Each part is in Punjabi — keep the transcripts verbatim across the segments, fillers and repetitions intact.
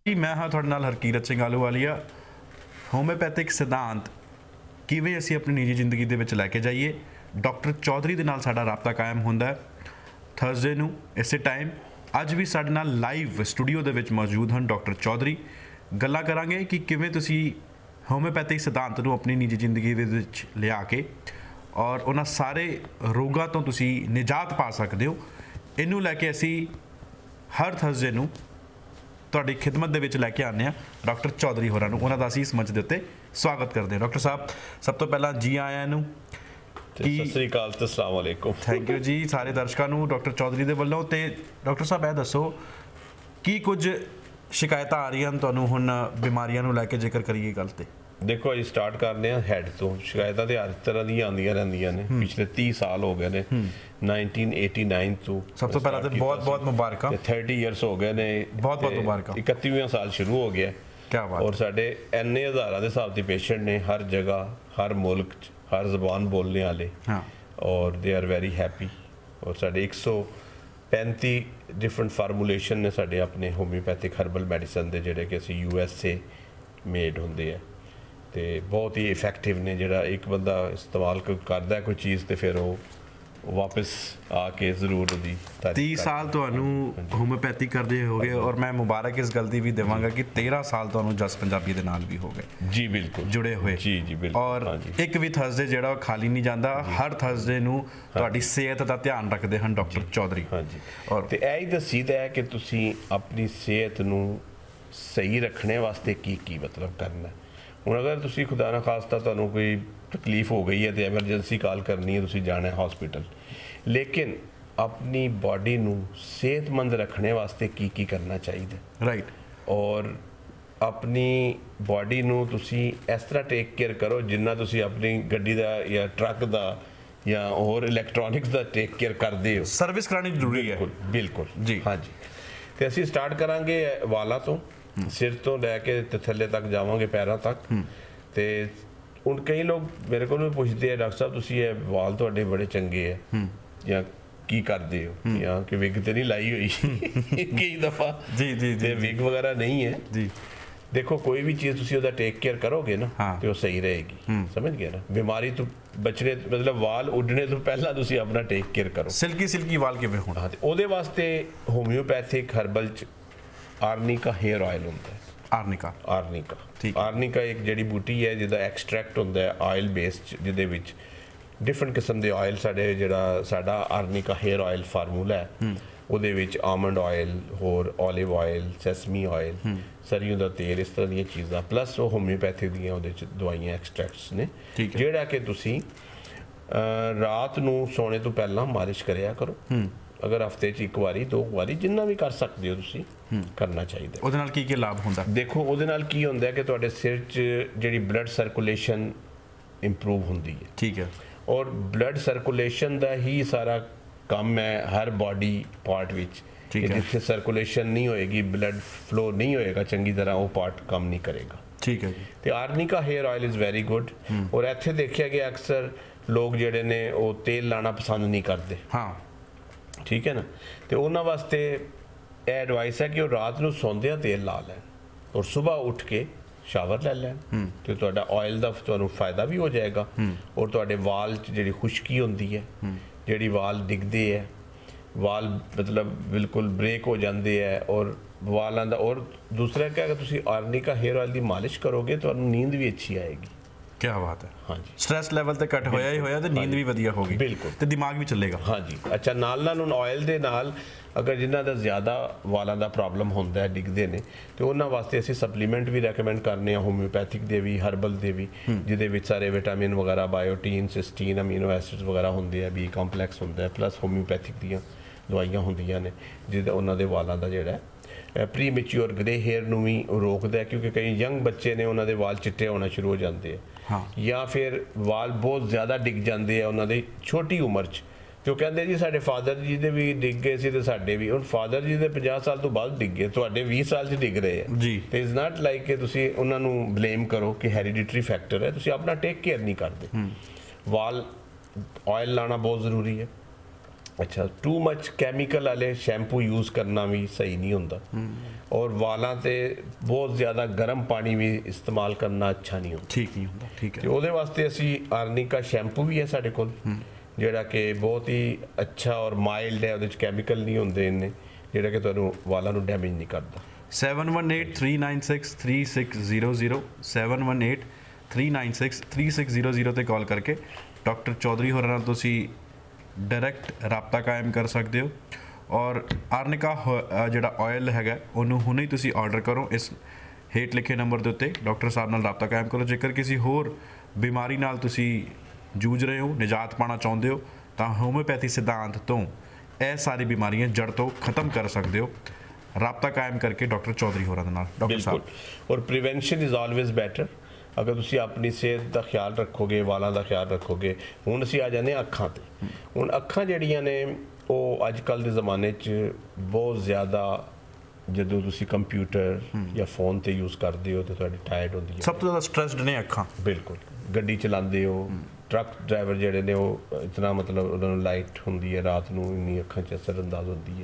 मैं हाँ तुहाडे नाल हरकीरत सिंह आलूवालिया। होम्योपैथिक सिद्धांत किवें असीं अपनी निजी जिंदगी दे विच लैके जाइए, डॉक्टर चौधरी दे नाल साडा राबता कायम हुंदा है। थर्सडे नूं इसे टाइम अज भी साडे नाल लाइव स्टूडियो दे विच मौजूद हैं डॉक्टर चौधरी। गल्लां करांगे कि किवें तुसीं होम्योपैथिक सिद्धांत नूं अपनी निजी जिंदगी दे विच लिया के और उन्हां सारे रोगां तों तुसीं निजात पा सकदे हो। इनू लैके असीं हर थर्सडे नूं तुहाडी खिदमत दे विच लैके आने आ डॉक्टर चौधरी होरां नूं। उन्हां दा असीं इस मंच दे उत्ते स्वागत करदे हां। डॉक्टर साहब सब तो पहलां जी आयां नूं। सत श्री अकाल ते अस्सलाम वालेकुम। थैंक यू जी सारे दर्शकां नूं डॉक्टर चौधरी दे वल्लों। ते डॉक्टर साहब ये दसो की कुछ शिकायतां आ रहीआं तुहानूं हुण बीमारियां नूं लैके जिक्र करिए गल ते। देखो अज स्टार्ट करने हैड तो शिकायतां तो हर तरह दी आंदियां रहिंदियां ने। पिछले तीस साल हो गए ने नाइनटीन एटी नाइन तो सब तो पहला तो बहुत बहुत मुबारक। थर्टी ईयर्स हो गए ने। बहुत बहुत मुबारक। इकतीवें साल शुरू हो गया। क्या बात। और साडे इन्ने हज़ारां दे हिसाब दे पेशेंट ने हर जगह हर मुल्क च हर जबान बोलने वाले। हाँ। और दे आर वेरी हैप्पी। और साडे एक सौ पैंती डिफरेंट फार्मूलेशन ने साडे अपने होम्योपैथिक हर्बल मैडिसन दे जिहड़े कि असीं यू एस ए मेड हुंदे आ ते बहुत ही इफैक्टिव ने। जिहड़ा एक बंदा इस्तेमाल करदा है कोई चीज़ तो फिर वो वापस आके जरूर दी तीस साल तुहानूं होम्योपैथी करदे हो गए और मैं मुबारक इस गलती भी देवांगा कि तेरह साल तुहानूं जस पंजाबी दे नाल भी हो गए। जी बिल्कुल जुड़े हुए। जी जी बिल्कुल। और हाँ जी। एक भी थर्सडे जिहड़ा खाली नहीं जाता। हर थर्सडे नूं तुहाडी सेहत दा ध्यान रखते हैं डॉक्टर चौधरी। हाँ जी। और तो यही दसीदा है कि तुसीं अपनी सेहत नूं सही रखने वास्ते की की मतलब करना। हुण अगर तुसीं खुदा ना खास्ता तुहानूं कोई तकलीफ हो गई है तो एमरजेंसी कॉल करनी है, तुसीं जाना है हॉस्पिटल। लेकिन अपनी बॉडी नूं सेहतमंद रखने वास्ते की की करना चाहिए। राइट। और अपनी बॉडी नूं तुसीं इस तरह टेक केयर करो जिन्ना तुसीं अपनी गड्डी दा या ट्रक दा या होर इलैक्ट्रॉनिक्स दा टेक केयर करदे हो। सर्विस करानी जरूरी है। बिल्कुल बिल्कुल जी। हाँ जी। तो असीं स्टार्ट करांगे वालां तो सिर तो लैके थल्ले तक जावांगे पैरों तक। तो हुण कई लोग मेरे को भी पुछते हैं डॉक्टर साहब तुसीं ये वाल तुहाडे बड़े चंगे है या की करदे हो या कि विग तो नहीं लाई हुई कई दफ़ा। जी जी जी विग वगैरह नहीं है जी। देखो कोई भी चीज़ तुसीं उहदा टेक केयर करोगे ना हाँ। तो सही रहेगी। समझ गए ना। बीमारी तो बचने मतलब वाल उड्डने तो पहला तुसीं अपना टेक केयर करो। सिल्की सिल्की वाल किवें होण। हाँ तो उहदे वास्ते होम्योपैथिक हर्बल च आर्निका हेयर ऑयल होंदा है। आर्निका आर्निका आर्निका एक जड़ी बूटी है जिहदा एक्सट्रैक्ट होंदा है ऑयल बेस्ड जिहदे विच डिफरेंट किस्म दे ऑयल साडे जिहड़ा साडा आर्निका हेयर ऑयल फार्मूला है ਉਹਦੇ ਵਿੱਚ ਆਮੰਡ ਆਇਲ ਹੋਰ ਓਲਿਵ ਆਇਲ ਸੈਸਮੀ ਆਇਲ ਸਰੀਓਂ ਦਾ ਤੇਲ ਇਸ ਤਰ੍ਹਾਂ ਦੀਆਂ ਚੀਜ਼ਾਂ ਪਲੱਸ ਉਹ ਹੋਮਿਓਪੈਥਿਕ ਦੀਆਂ ਉਹਦੇ ਚ ਦਵਾਈਆਂ ਐਕਸਟ੍ਰੈਕਟਸ ਨੇ ਜਿਹੜਾ ਕਿ ਤੁਸੀਂ ਰਾਤ ਨੂੰ ਸੌਣੇ ਤੋਂ ਪਹਿਲਾਂ ਮਾਲਿਸ਼ ਕਰਿਆ ਕਰੋ। ਅਗਰ ਹਫਤੇ 'ਚ ਇੱਕ ਵਾਰੀ ਦੋ ਵਾਰੀ ਜਿੰਨਾ ਵੀ ਕਰ ਸਕਦੇ ਹੋ ਤੁਸੀਂ ਕਰਨਾ ਚਾਹੀਦਾ। ਉਹਦੇ ਨਾਲ ਕੀ ਕੀ ਲਾਭ ਹੁੰਦਾ? ਦੇਖੋ ਉਹਦੇ ਨਾਲ ਕੀ ਹੁੰਦਾ ਕਿ ਤੁਹਾਡੇ ਸਿਰ 'ਚ ਜਿਹੜੀ ਬਲੱਡ ਸਰਕੂਲੇਸ਼ਨ ਇੰਪਰੂਵ ਹੁੰਦੀ ਹੈ। ਠੀਕ ਹੈ। ਔਰ ਬਲੱਡ ਸਰਕੂਲੇਸ਼ਨ ਦਾ ਹੀ ਸਾਰਾ ਕੰਮ ਹੈ ਹਰ ਬॉडी ਪਾਰਟ ਵਿੱਚ। ਜਿੱਥੇ ਸਰਕੂਲੇਸ਼ਨ ਨਹੀਂ ਹੋਏਗੀ ਬਲੱਡ ਫਲੋ ਨਹੀਂ ਹੋਏਗਾ ਚੰਗੀ ਤਰ੍ਹਾਂ ਉਹ ਪਾਰਟ ਕੰਮ ਨਹੀਂ ਕਰੇਗਾ। ਠੀਕ ਹੈ ਜੀ। ਤੇ arnica hair oil is very good. ਔਰ ਇੱਥੇ ਦੇਖਿਆ ਗਿਆ ਅਕਸਰ ਲੋਕ ਜਿਹੜੇ ਨੇ ਉਹ ਤੇਲ ਲਾਣਾ ਪਸੰਦ ਨਹੀਂ ਕਰਦੇ। ਹਾਂ ਠੀਕ ਹੈ ਨਾ। ਤੇ ਉਹਨਾਂ ਵਾਸਤੇ ਇਹ ਐਡਵਾਈਸ ਹੈ ਕਿ ਉਹ ਰਾਤ ਨੂੰ ਸੌਂਦਿਆਂ ਤੇਲ ਲਾ ਲੈਣ ਔਰ ਸਵੇਰ ਉੱਠ ਕੇ ਸ਼ਾਵਰ ਲੈ ਲੈਣ ਤੇ ਤੁਹਾਡਾ ਆਇਲ ਦਾ ਤੁਹਾਨੂੰ ਫਾਇਦਾ ਵੀ ਹੋ ਜਾਏਗਾ। ਔਰ ਤੁਹਾਡੇ ਵਾਲ 'ਚ ਜਿਹੜੀ ਖੁਸ਼ਕੀ ਹੁੰਦੀ ਹੈ ਜਿਹੜੀ ਵਾਲ ਡਿੱਗਦੇ ਹੈ ਵਾਲ ਮਤਲਬ ਬਿਲਕੁਲ ਬ੍ਰੇਕ ਹੋ ਜਾਂਦੇ ਹੈ ਔਰ ਵਾਲਾਂ ਦਾ। ਔਰ ਦੂਸਰਾ ਕਿ ਅਗਰ ਤੁਸੀਂ ਆਰਨਿਕਾ ਹੇਅਰ ਆਇਲ ਦੀ ਮਾਲਿਸ਼ ਕਰੋਗੇ ਤੁਹਾਨੂੰ ਨੀਂਦ ਵੀ ਅੱਛੀ ਆਏਗੀ। क्या बात है। हाँ जी। स्ट्रेस लेवल तो घट होया ही होया तो नींद भी वधिया होगी। बिल्कुल। तो दिमाग भी चलेगा। हाँ जी। अच्छा नाल नाल उन ऑयल दे नाल अगर जिन्हां दा ज़्यादा वालां दा प्रॉब्लम होंदा है डिगदे ने तो उन्हां वास्ते असीं सप्लीमेंट भी रैकमेंड करने आ होम्योपैथिक दे भी हर्बल दे भी जिहदे विच सारे विटामिन वगैरह बायोटीन सिस्टीन अमीनो एसिड्स वगैरह होंदे आ बी कॉम्पलैक्स होंदा है प्लस होम्योपैथिक दीयां दवाइयां होंदियां ने जिहदा उन्हां दे वालां दा जिहड़ा प्री मैच्योर ग्रे हेयर ਨੂੰ ਵੀ ਰੋਕਦਾ ਕਿਉਂਕਿ ਕਈ ਯੰਗ ਬੱਚੇ ਨੇ ਉਹਨਾਂ ਦੇ ਵਾਲ ਚਿੱਟੇ ਹੋਣਾ ਸ਼ੁਰੂ ਹੋ ਜਾਂਦੇ ਆ। ਹਾਂ। ਜਾਂ ਫਿਰ ਵਾਲ ਬਹੁਤ ਜ਼ਿਆਦਾ ਡਿੱਗ ਜਾਂਦੇ ਆ ਉਹਨਾਂ ਦੇ ਛੋਟੀ ਉਮਰ 'ਚ ਤੇ ਉਹ ਕਹਿੰਦੇ ਜੀ ਸਾਡੇ ਫਾਦਰ ਜੀ ਦੇ ਵੀ ਡਿੱਗ ਗਏ ਸੀ ਤੇ ਸਾਡੇ ਵੀ। ਹੁਣ ਫਾਦਰ ਜੀ ਦੇ ਪੰਜਾਹ ਸਾਲ ਤੋਂ ਬਾਅਦ ਡਿੱਗ ਗਏ ਤੁਹਾਡੇ ਵੀਹ ਸਾਲ 'ਚ ਡਿੱਗ ਰਹੇ ਆ ਜੀ। ਤੇ ਇਜ਼ ਨਾਟ ਲਾਈਕ ਕਿ ਤੁਸੀਂ ਉਹਨਾਂ ਨੂੰ ਬਲੇਮ ਕਰੋ ਕਿ ਹੈਰੀਡਿਟਰੀ ਫੈਕਟਰ ਹੈ ਤੁਸੀਂ ਆਪਣਾ ਟੇਕ ਕੇਅਰ ਨਹੀਂ ਕਰਦੇ। ਵਾਲ ਆਇਲ ਲਾਣਾ ਬਹੁਤ ਜ਼ਰੂਰੀ ਹੈ। ਅੱਛਾ ਟੂ ਮੱਚ ਕੈਮੀਕਲ ਵਾਲੇ ਸ਼ੈਂਪੂ ਯੂਜ਼ ਕਰਨਾ ਵੀ ਸਹੀ ਨਹੀਂ ਹੁੰਦਾ ਔਰ ਵਾਲਾਂ ਤੇ ਬਹੁਤ ਜ਼ਿਆਦਾ ਗਰਮ ਪਾਣੀ ਵੀ ਇਸਤੇਮਾਲ ਕਰਨਾ ਅੱਛਾ ਨਹੀਂ ਹੁੰਦਾ ਠੀਕ ਨਹੀਂ ਹੁੰਦਾ ਠੀਕ ਹੈ ਤੇ ਉਹਦੇ ਵਾਸਤੇ ਅਸੀਂ ਆਰਨਿਕਾ ਸ਼ੈਂਪੂ ਵੀ ਹੈ ਸਾਡੇ ਕੋਲ ਜਿਹੜਾ ਕਿ ਬਹੁਤ ਹੀ ਅੱਛਾ ਔਰ ਮਾਈਲਡ ਹੈ ਉਹਦੇ ਵਿੱਚ ਕੈਮੀਕਲ ਨਹੀਂ ਹੁੰਦੇ ਇੰਨੇ ਜਿਹੜਾ ਕਿ ਤੁਹਾਨੂੰ ਵਾਲਾਂ ਨੂੰ ਡੈਮੇਜ ਨਹੀਂ ਕਰਦਾ seven one eight three nine six three six zero zero seven one eight three nine six three six zero zero ਤੇ ਕਾਲ ਕਰਕੇ ਡਾਕਟਰ ਚੌਧਰੀ ਹੋਰਾਂ ਨਾਲ ਤੁਸੀਂ ਡਾਇਰੈਕਟ ਰਾਬਤਾ ਕਾਇਮ ਕਰ ਸਕਦੇ ਹੋ ਔਰ ਆਰਨਿਕਾ ਜਿਹੜਾ ਆਇਲ ਹੈਗਾ ਉਹਨੂੰ ਹੁਣੇ ਹੀ ਤੁਸੀਂ ਆਰਡਰ ਕਰੋ ਇਸ ਹੇਠ ਲਿਖੇ ਨੰਬਰ ਦੇ ਉੱਤੇ ਡਾਕਟਰ ਸਾਹਿਬ ਨਾਲ ਰਾਬਤਾ ਕਾਇਮ ਕਰੋ ਜੇਕਰ ਕਿਸੇ ਹੋਰ ਬਿਮਾਰੀ ਨਾਲ ਤੁਸੀਂ ਜੂਝ ਰਹੇ ਹੋ ਨਿਜਾਤ ਪਾਣਾ ਚਾਹੁੰਦੇ ਹੋ ਤਾਂ ਹੋਮਿਓਪੈਥੀ ਸਿਧਾਂਤ ਤੋਂ ਇਹ ਸਾਰੀ ਬਿਮਾਰੀਆਂ ਜੜ ਤੋਂ ਖਤਮ ਕਰ ਸਕਦੇ ਹੋ ਰਾਬਤਾ ਕਾਇਮ ਕਰਕੇ ਡਾਕਟਰ ਚੌਧਰੀ ਹੋਰਾਂ ਦੇ ਨਾਲ ਡਾਕਟਰ ਸਾਹਿਬ ਔਰ ਪ੍ਰੀਵੈਂਸ਼ਨ ਇਜ਼ ਆਲਵੇਜ਼ ਬੈਟਰ ਅਗਰ ਤੁਸੀਂ ਆਪਣੀ ਸਿਹਤ ਦਾ ਖਿਆਲ ਰੱਖੋਗੇ ਵਾਲਾਂ ਦਾ ਖਿਆਲ ਰੱਖੋਗੇ ਹੁਣ ਅਸੀਂ ਆ ਜਾਂਦੇ ਹਾਂ ਅੱਖਾਂ ਤੇ ਹੁਣ ਅੱਖਾਂ ਜਿਹੜੀਆਂ ਨੇ ਉਹ ਅੱਜ ਕੱਲ੍ਹ ਦੇ ਜ਼ਮਾਨੇ 'ਚ ਬਹੁਤ ਜ਼ਿਆਦਾ ਜਦੋਂ ਤੁਸੀਂ ਕੰਪਿਊਟਰ ਜਾਂ ਫੋਨ ਤੇ ਯੂਜ਼ ਕਰਦੇ ਹੋ ਤਾਂ ਤੁਹਾਡੀ ਟਾਇਰਡ ਹੁੰਦੀ ਹੈ ਸਭ ਤੋਂ ਜ਼ਿਆਦਾ ਸਟ੍ਰੈਸਡ ਨੇ ਅੱਖਾਂ ਬਿਲਕੁਲ ਗੱਡੀ ਚਲਾਉਂਦੇ ਹੋ ਟਰੱਕ ਡਰਾਈਵਰ ਜਿਹੜੇ ਨੇ ਉਹ ਇਤਨਾ ਮਤਲਬ ਉਹਨਾਂ ਨੂੰ ਲਾਈਟ ਹੁੰਦੀ ਹੈ ਰਾਤ ਨੂੰ ਇੰਨੀ ਅੱਖਾਂ 'ਚ ਅਸਰ ਅੰਦਾਜ਼ ਹੁੰਦੀ ਹੈ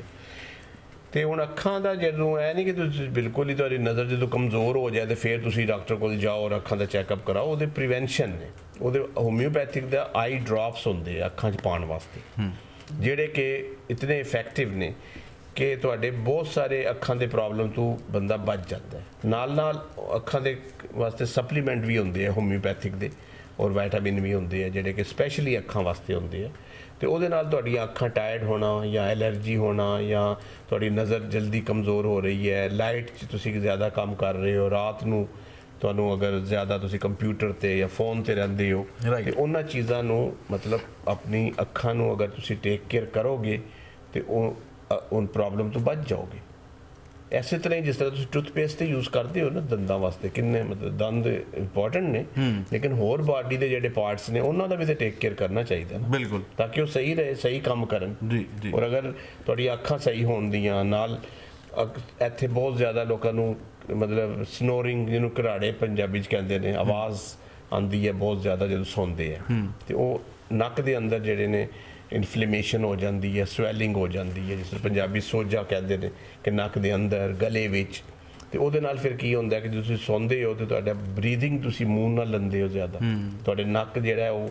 ਤੇ ਹੁਣ ਅੱਖਾਂ ਦਾ ਜਦੋਂ ਇਹ ਨਹੀਂ ਕਿ ਤੁਸੀਂ ਬਿਲਕੁਲ ਹੀ ਤੁਹਾਡੀ ਨਜ਼ਰ ਜਦੋਂ ਕਮਜ਼ੋਰ ਹੋ ਜਾਏ ਤੇ ਫਿਰ ਤੁਸੀਂ ਡਾਕਟਰ ਕੋਲ ਜਾਓ ਔਰ ਅੱਖਾਂ ਦਾ ਚੈੱਕਅਪ ਕਰਾਓ ਉਹਦੇ ਪ੍ਰੀਵੈਂਸ਼ਨ ਨੇ ਉਹਦੇ ਹੋਮਿਓਪੈਥਿਕ ਦਾ ਆਈ ਡ੍ਰੌਪਸ ਹੁੰਦੇ ਆ ਅੱਖਾਂ 'ਚ ਪਾਉਣ ਵਾਸਤੇ ਜਿਹੜੇ ਕਿ ਇਤਨੇ ਇਫੈਕਟਿਵ ਨੇ ਕਿ ਤੁਹਾਡੇ ਬਹੁਤ ਸਾਰੇ ਅੱਖਾਂ ਦੇ ਪ੍ਰੋਬਲਮ ਤੋਂ ਬੰਦਾ ਬਚ ਜਾਂਦਾ ਹੈ ਨਾਲ ਨਾਲ ਅੱਖਾਂ ਦੇ ਵਾਸਤੇ ਸਪਲੀਮੈਂਟ ਵੀ ਹੁੰਦੇ ਆ ਹੋਮਿਓਪੈਥਿਕ ਦੇ ਔਰ ਵਿਟਾਮਿਨ ਵੀ ਹੁੰਦੇ ਆ ਜਿਹੜੇ ਕਿ ਸਪੈਸ਼ਲੀ ਅੱਖਾਂ ਵਾਸਤੇ ਹੁੰਦੇ ਆ ਤੇ ਉਹਦੇ ਨਾਲ ਤੁਹਾਡੀਆਂ ਅੱਖਾਂ ਟਾਇਰਡ ਹੋਣਾ ਜਾਂ ਐਲਰਜੀ ਹੋਣਾ ਜਾਂ ਤੁਹਾਡੀ ਨਜ਼ਰ ਜਲਦੀ ਕਮਜ਼ੋਰ ਹੋ ਰਹੀ ਹੈ ਲਾਈਟ 'ਚ ਤੁਸੀਂ ਜ਼ਿਆਦਾ ਕੰਮ ਕਰ ਰਹੇ ਹੋ ਰਾਤ ਨੂੰ ਤੁਹਾਨੂੰ ਅਗਰ ਜ਼ਿਆਦਾ ਤੁਸੀਂ ਕੰਪਿਊਟਰ ਤੇ ਜਾਂ ਫੋਨ ਤੇ ਰਹਿੰਦੇ ਹੋ ਤੇ ਉਹਨਾਂ ਚੀਜ਼ਾਂ ਨੂੰ ਮਤਲਬ ਆਪਣੀ ਅੱਖਾਂ ਨੂੰ ਅਗਰ ਤੁਸੀਂ ਟੇਕ ਕੇਅਰ ਕਰੋਗੇ ਤੇ ਉਹ ਉਨ ਪ੍ਰੋਬਲਮ ਤੋਂ ਬਚ ਜਾਓਗੇ ਐਸੇ ਤਰ੍ਹਾਂ ਹੀ ਜਿਸ ਤਰ੍ਹਾਂ ਤੁਸੀਂ ਟੂਥਪੇਸਟ ਤੇ ਯੂਜ਼ ਕਰਦੇ ਹੋ ਨਾ ਦੰਦਾਂ ਵਾਸਤੇ ਕਿੰਨੇ ਮਤਲਬ ਦੰਦ ਇੰਪੋਰਟੈਂਟ ਨੇ ਲੇਕਿਨ ਹੋਰ ਬਾਡੀ ਦੇ ਜਿਹੜੇ ਪਾਰਟਸ ਨੇ ਉਹਨਾਂ ਦਾ ਵੀ ਤੇ ਟੇਕ ਕੇਅਰ ਕਰਨਾ ਚਾਹੀਦਾ ਨਾ ਬਿਲਕੁਲ ਤਾਂ ਕਿ ਉਹ ਸਹੀ ਰਹੇ ਸਹੀ ਕੰਮ ਕਰਨ ਜੀ ਜੀ ਔਰ ਅਗਰ ਤੁਹਾਡੀ ਅੱਖਾਂ ਸਹੀ ਹੋਣ ਦੀਆਂ ਨਾਲ ਇੱਥੇ ਬਹੁਤ ਜ਼ਿਆਦਾ ਲੋਕਾਂ ਨੂੰ ਮਤਲਬ ਸਨੋਰਿੰਗ ਜਿਹਨੂੰ ਘਰਾੜੇ ਪੰਜਾਬੀ 'ਚ ਕਹਿੰਦੇ ਨੇ ਆਵਾਜ਼ ਆਉਂਦੀ ਹੈ ਬਹੁਤ ਜ਼ਿਆਦਾ ਜਦੋਂ ਸੌਂਦੇ ਆ ਤੇ ਉਹ ਨੱਕ ਦੇ ਅੰਦਰ ਜਿਹੜੇ ਨੇ ਇਨਫਲੇਮੇਸ਼ਨ ਹੋ ਜਾਂਦੀ ਹੈ ਸਵੈਲਿੰਗ ਹੋ ਜਾਂਦੀ ਹੈ ਜਿਸ ਨੂੰ ਪੰਜਾਬੀ ਸੋਜਾ ਕਹਿੰਦੇ ਨੇ ਕਿ ਨੱਕ ਦੇ ਅੰਦਰ ਗਲੇ ਵਿੱਚ ਤੇ ਉਹਦੇ ਨਾਲ ਫਿਰ ਕੀ ਹੁੰਦਾ ਕਿ ਤੁਸੀਂ ਸੌਂਦੇ ਹੋ ਤੇ ਤੁਹਾਡਾ ਬਰੀਥਿੰਗ ਤੁਸੀਂ ਮੂੰਹ ਨਾਲ ਲੈਂਦੇ ਹੋ ਜ਼ਿਆਦਾ ਤੁਹਾਡੇ ਨੱਕ ਜਿਹੜਾ ਉਹ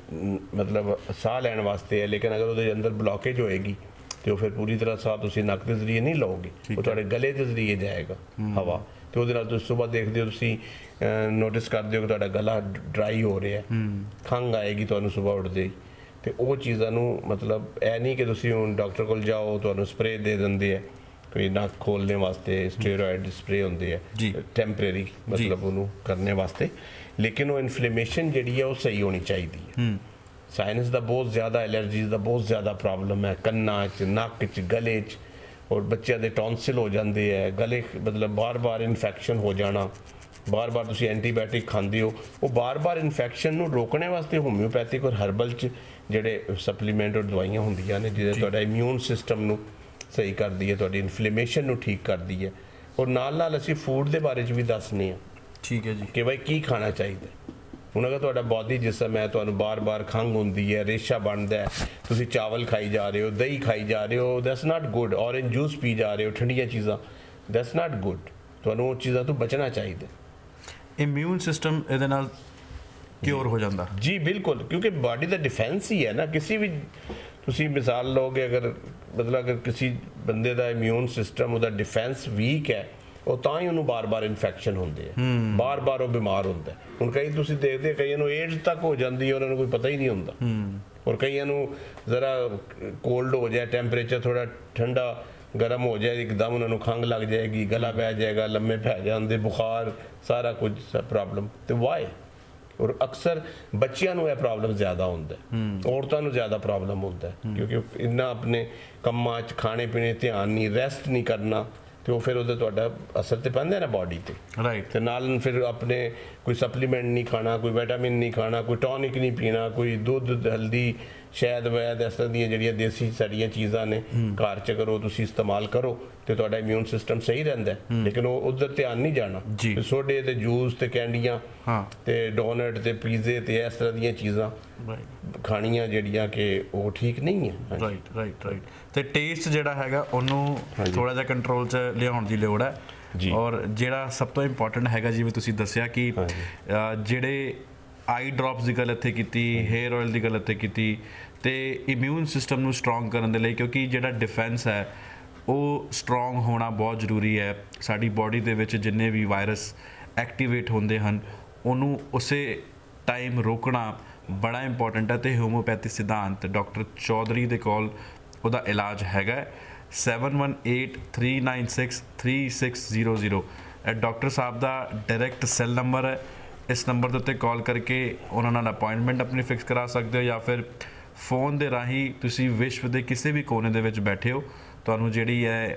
ਮਤਲਬ ਸਾਹ ਲੈਣ ਵਾਸਤੇ ਹੈ ਲੇਕਿਨ ਅਗਰ ਉਹਦੇ ਅੰਦਰ ਬਲੌਕੇਜ ਹੋਏਗੀ ਤੇ ਉਹ ਫਿਰ ਪੂਰੀ ਤਰ੍ਹਾਂ ਸਾਹ ਤੁਸੀਂ ਨੱਕ ਦੇ ਜ਼ਰੀਏ ਨਹੀਂ ਲਓਗੇ ਉਹ ਤੁਹਾਡੇ ਗਲੇ ਦੇ ਜ਼ਰੀਏ ਜਾਏਗਾ ਹਵਾ ਤੇ ਉਹਦੇ ਨਾਲ ਤੁਸੀਂ ਸਵੇਰ ਦੇਖਦੇ ਹੋ ਤੁਸੀਂ ਨੋਟਿਸ ਕਰਦੇ ਹੋ ਕਿ ਤੁਹਾਡਾ ਗਲਾ ਡਰਾਈ ਹੋ ਰਿਹਾ ਖੰਘ ਆਏਗੀ ਤੁਹਾਨੂੰ ਸਵੇਰ ਉੱਠਦੇ ਹੀ ਤੇ ਉਹ ਚੀਜ਼ਾਂ ਨੂੰ ਮਤਲਬ ਇਹ ਨਹੀਂ ਕਿ ਤੁਸੀਂ ਹੁਣ ਡਾਕਟਰ ਕੋਲ ਜਾਓ ਤੁਹਾਨੂੰ ਸਪਰੇਅ ਦੇ ਦਿੰਦੇ ਆ ਕੋਈ ਨੱਕ ਖੋਲ੍ਹਣ ਵਾਸਤੇ ਸਟੀਰੋਇਡ ਸਪਰੇਅ ਹੁੰਦੇ ਆ ਟੈਂਪਰੇਰੀ ਮਤਲਬ ਉਹਨੂੰ ਕਰਨੇ ਵਾਸਤੇ ਲੇਕਿਨ ਉਹ ਇਨਫਲੇਮੇਸ਼ਨ ਜਿਹੜੀ ਹੈ ਉਹ ਸਹੀ ਹੋਣੀ ਚਾਹੀਦੀ ਹੈ ਸਾਇਨਸ ਦਾ ਬਹੁਤ ਜ਼ਿਆਦਾ ਐਲਰਜੀਜ਼ ਦਾ ਬਹੁਤ ਜ਼ਿਆਦਾ ਪ੍ਰੋਬਲਮ ਹੈ ਕੰਨਾਂ 'ਚ ਨੱਕ 'ਚ ਗਲੇ 'ਚ ਔਰ ਬੱਚਿਆਂ ਦੇ ਟੌਨਸਿਲ ਹੋ ਜਾਂਦੇ ਹੈ ਗਲੇ ਮਤਲਬ ਬਾਰ-ਬਾਰ ਇਨਫੈਕਸ਼ਨ ਹੋ ਜਾਣਾ ਬਾਰ-ਬਾਰ ਤੁਸੀਂ ਐਂਟੀਬਾਇਓਟਿਕ ਖਾਂਦੇ ਹੋ ਉਹ ਬਾਰ-ਬਾਰ ਇਨਫੈਕਸ਼ਨ ਨੂੰ ਰੋਕਣੇ ਵਾਸਤੇ ਹੋਮਿਓਪੈਥਿਕ ਔਰ ਹਰਬਲ 'ਚ ਜਿਹੜੇ ਸਪਲੀਮੈਂਟ ਔਰ ਦਵਾਈਆਂ ਹੁੰਦੀਆਂ ਨੇ ਜਿਹਦੇ ਤੁਹਾਡਾ ਇਮਿਊਨ ਸਿਸਟਮ ਨੂੰ ਸਹੀ ਕਰਦੀ ਹੈ ਤੁਹਾਡੀ ਇਨਫਲੇਮੇਸ਼ਨ ਨੂੰ ਠੀਕ ਕਰਦੀ ਹੈ ਔਰ ਨਾਲ ਨਾਲ ਅਸੀਂ ਫੂਡ ਦੇ ਬਾਰੇ 'ਚ ਵੀ ਦੱਸਦੇ ਹਾਂ ਠੀਕ ਹੈ ਜੀ ਕਿ ਭਾਈ ਕੀ ਖਾਣਾ ਚਾਹੀਦਾ ਹੁਣ ਅਗਰ ਤੁਹਾਡਾ ਬਾਡੀ ਜਿਸ ਸਮੇਂ ਤੁਹਾਨੂੰ ਬਾਰ-ਬਾਰ ਖੰਘ ਹੁੰਦੀ ਹੈ ਰੇਸ਼ਾ ਬਣਦਾ ਤੁਸੀਂ ਚਾਵਲ ਖਾਈ ਜਾ ਰਹੇ ਹੋ ਦਹੀਂ ਖਾਈ ਜਾ ਰਹੇ ਹੋ that's not good orange juice ਪੀ ਜਾ ਰਹੇ ਹੋ ਠੰਡੀਆਂ ਚੀਜ਼ਾਂ ਦੈਟਸ ਨਾਟ ਗੁੱਡ ਤੁਹਾਨੂੰ ਉਹ ਚੀਜ਼ਾਂ ਤੋਂ ਬਚਣਾ ਚਾਹੀਦਾ ਇਮਿਊਨ ਸਿਸਟਮ ਇਹਦੇ ਨਾਲ ਕਿਉਰ ਹੋ ਜਾਂਦਾ ਜੀ ਬਿਲਕੁਲ ਕਿਉਂਕਿ ਬਾਡੀ ਦਾ ਡਿਫੈਂਸ ਹੀ ਹੈ ਨਾ ਕਿਸੇ ਵੀ ਤੁਸੀਂ ਮਿਸਾਲ ਲਓਗੇ ਅਗਰ ਮਤਲਬ ਅਗਰ ਕਿਸੇ ਬੰਦੇ ਦਾ ਇਮਿਊਨ ਸਿਸਟਮ ਉਹਦਾ ਡਿਫੈਂਸ ਵੀਕ ਹੈ ਉਹ ਤਾਂ ਹੀ ਉਹਨੂੰ ਬਾਰ-ਬਾਰ ਇਨਫੈਕਸ਼ਨ ਹੁੰਦੇ ਆ ਬਾਰ-ਬਾਰ ਉਹ ਬਿਮਾਰ ਹੁੰਦਾ ਹੁਣ ਕਈ ਤੁਸੀਂ ਦੇਖਦੇ ਕਈਆਂ ਨੂੰ ਏਡਜ਼ ਤੱਕ ਹੋ ਜਾਂਦੀ ਹੈ ਉਹਨਾਂ ਨੂੰ ਕੋਈ ਪਤਾ ਹੀ ਨਹੀਂ ਹੁੰਦਾ ਔਰ ਕਈਆਂ ਨੂੰ ਜ਼ਰਾ ਕੋਲਡ ਹੋ ਜਾਏ ਟੈਂਪਰੇਚਰ ਥੋੜਾ ਠੰਡਾ ਗਰਮ ਹੋ ਜਾਏ ਇੱਕਦਮ ਉਹਨਾਂ ਨੂੰ ਖੰਘ ਲੱਗ ਜਾਏਗੀ ਗਲਾ ਬਹਿ ਜਾਏਗਾ ਲੰਮੇ ਪੈ ਜਾਂਦੇ ਬੁਖਾਰ ਸਾਰਾ ਕੁਝ ਪ੍ਰੋਬਲਮ ਤੇ ਵਾਈ ਔਰ ਅਕਸਰ ਬੱਚਿਆਂ ਨੂੰ ਇਹ ਪ੍ਰੋਬਲਮ ਜ਼ਿਆਦਾ ਹੁੰਦਾ ਔਰਤਾਂ ਨੂੰ ਜ਼ਿਆਦਾ ਪ੍ਰੋਬਲਮ ਹੁੰਦਾ ਕਿਉਂਕਿ ਇੰਨਾ ਆਪਣੇ ਕੰਮਾਂ 'ਚ ਖਾਣੇ ਪੀਣੇ ਧਿਆਨ ਨਹੀਂ ਰੈਸਟ ਨਹੀਂ ਕਰਨਾ ਤੇ ਉਹ ਫਿਰ ਉਹਦੇ ਤੁਹਾਡਾ ਅਸਰ ਤੇ ਪੈਂਦਾ ਨਾ ਬਾਡੀ ਤੇ ਰਾਈਟ ਤੇ ਨਾਲ ਫਿਰ ਆਪਣੇ कोई सप्लीमेंट नहीं खाना, कोई विटामिन नहीं खाना, कोई टॉनिक नहीं पीना, कोई दुध हल्दी शहद वैद इस तरह दी ਜਿਹੜੀਆਂ देसी ਸਾਡੀਆਂ ਚੀਜ਼ਾਂ ਨੇ ਘਰ 'ਚ ਕਰੋ ਤੁਸੀਂ ਇਸਤੇਮਾਲ ਕਰੋ ਤੇ ਤੁਹਾਡਾ ਇਮਿਊਨ ਸਿਸਟਮ ਸਹੀ ਰਹਿੰਦਾ ਲੇਕਿਨ ਉਹ ਉਧਰ ਧਿਆਨ ਨਹੀਂ ਜਾਣਾ ਸੋਡੇ ਤੇ ਜੂਸ ਤੇ ਕੈਂਡੀਆਂ ਤੇ ਡੋਨਟ ਤੇ ਪੀਜ਼ੇ ਤੇ ਇਸ ਤਰ੍ਹਾਂ ਦੀਆਂ ਚੀਜ਼ਾਂ ਖਾਣੀਆਂ ਜਿਹੜੀਆਂ ਕਿ ਉਹ ਠੀਕ ਨਹੀਂ ਹੈ ਰਾਈਟ ਰਾਈਟ ਰਾਈਟ ਤੇ ਟੇਸਟ ਜਿਹੜਾ ਹੈਗਾ ਉਹਨੂੰ ਥੋੜਾ ਜਿਹਾ ਕੰਟਰੋਲ 'ਚ ਲਿਆਉਣ ਦੀ ਲੋੜ ਹੈ ਔਰ ਜਿਹੜਾ ਸਭ ਤੋਂ ਇੰਪੋਰਟੈਂਟ ਹੈਗਾ ਜਿਵੇਂ ਤੁਸੀਂ ਦੱਸਿਆ ਕਿ ਜਿਹੜੇ ਆਈ ਡ੍ਰੌਪਸ ਦੀ ਗੱਲ ਇੱਥੇ ਕੀਤੀ ਹੇਅਰ ਆਇਲ ਦੀ ਗੱਲ ਇੱਥੇ ਕੀਤੀ ਤੇ ਇਮਿਊਨ ਸਿਸਟਮ ਨੂੰ ਸਟਰੋਂਗ ਕਰਨ ਦੇ ਲਈ ਕਿਉਂਕਿ ਜਿਹੜਾ ਡਿਫੈਂਸ ਹੈ ਉਹ ਸਟਰੋਂਗ ਹੋਣਾ ਬਹੁਤ ਜ਼ਰੂਰੀ ਹੈ ਸਾਡੀ ਬਾਡੀ ਦੇ ਵਿੱਚ ਜਿੰਨੇ ਵੀ ਵਾਇਰਸ ਐਕਟੀਵੇਟ ਹੁੰਦੇ ਹਨ ਉਹਨੂੰ ਉਸੇ ਟਾਈਮ ਰੋਕਣਾ ਬੜਾ ਇੰਪੋਰਟੈਂਟ ਹੈ ਤੇ ਹੋਮਿਓਪੈਥੀ ਸਿਧਾਂਤ ਡਾਕਟਰ ਚੌਧਰੀ ਦੇ ਕੋਲ ਉਹਦਾ ਇਲਾਜ ਹੈਗਾ seven one eight three nine six three six zero zero ਇਹ ਡਾਕਟਰ ਸਾਹਿਬ ਦਾ ਡਾਇਰੈਕਟ ਸੈੱਲ ਨੰਬਰ ਹੈ ਇਸ ਨੰਬਰ ਦੇ ਉੱਤੇ ਕਾਲ ਕਰਕੇ ਉਹਨਾਂ ਨਾਲ ਅਪਾਇੰਟਮੈਂਟ ਆਪਣੀ ਫਿਕਸ ਕਰਾ ਸਕਦੇ ਹੋ ਜਾਂ ਫਿਰ ਫੋਨ ਦੇ ਰਾਹੀਂ ਤੁਸੀਂ ਵਿਸ਼ਵ ਦੇ ਕਿਸੇ ਵੀ ਕੋਨੇ ਦੇ ਵਿੱਚ ਬੈਠੇ ਹੋ ਤੁਹਾਨੂੰ ਜਿਹੜੀ ਹੈ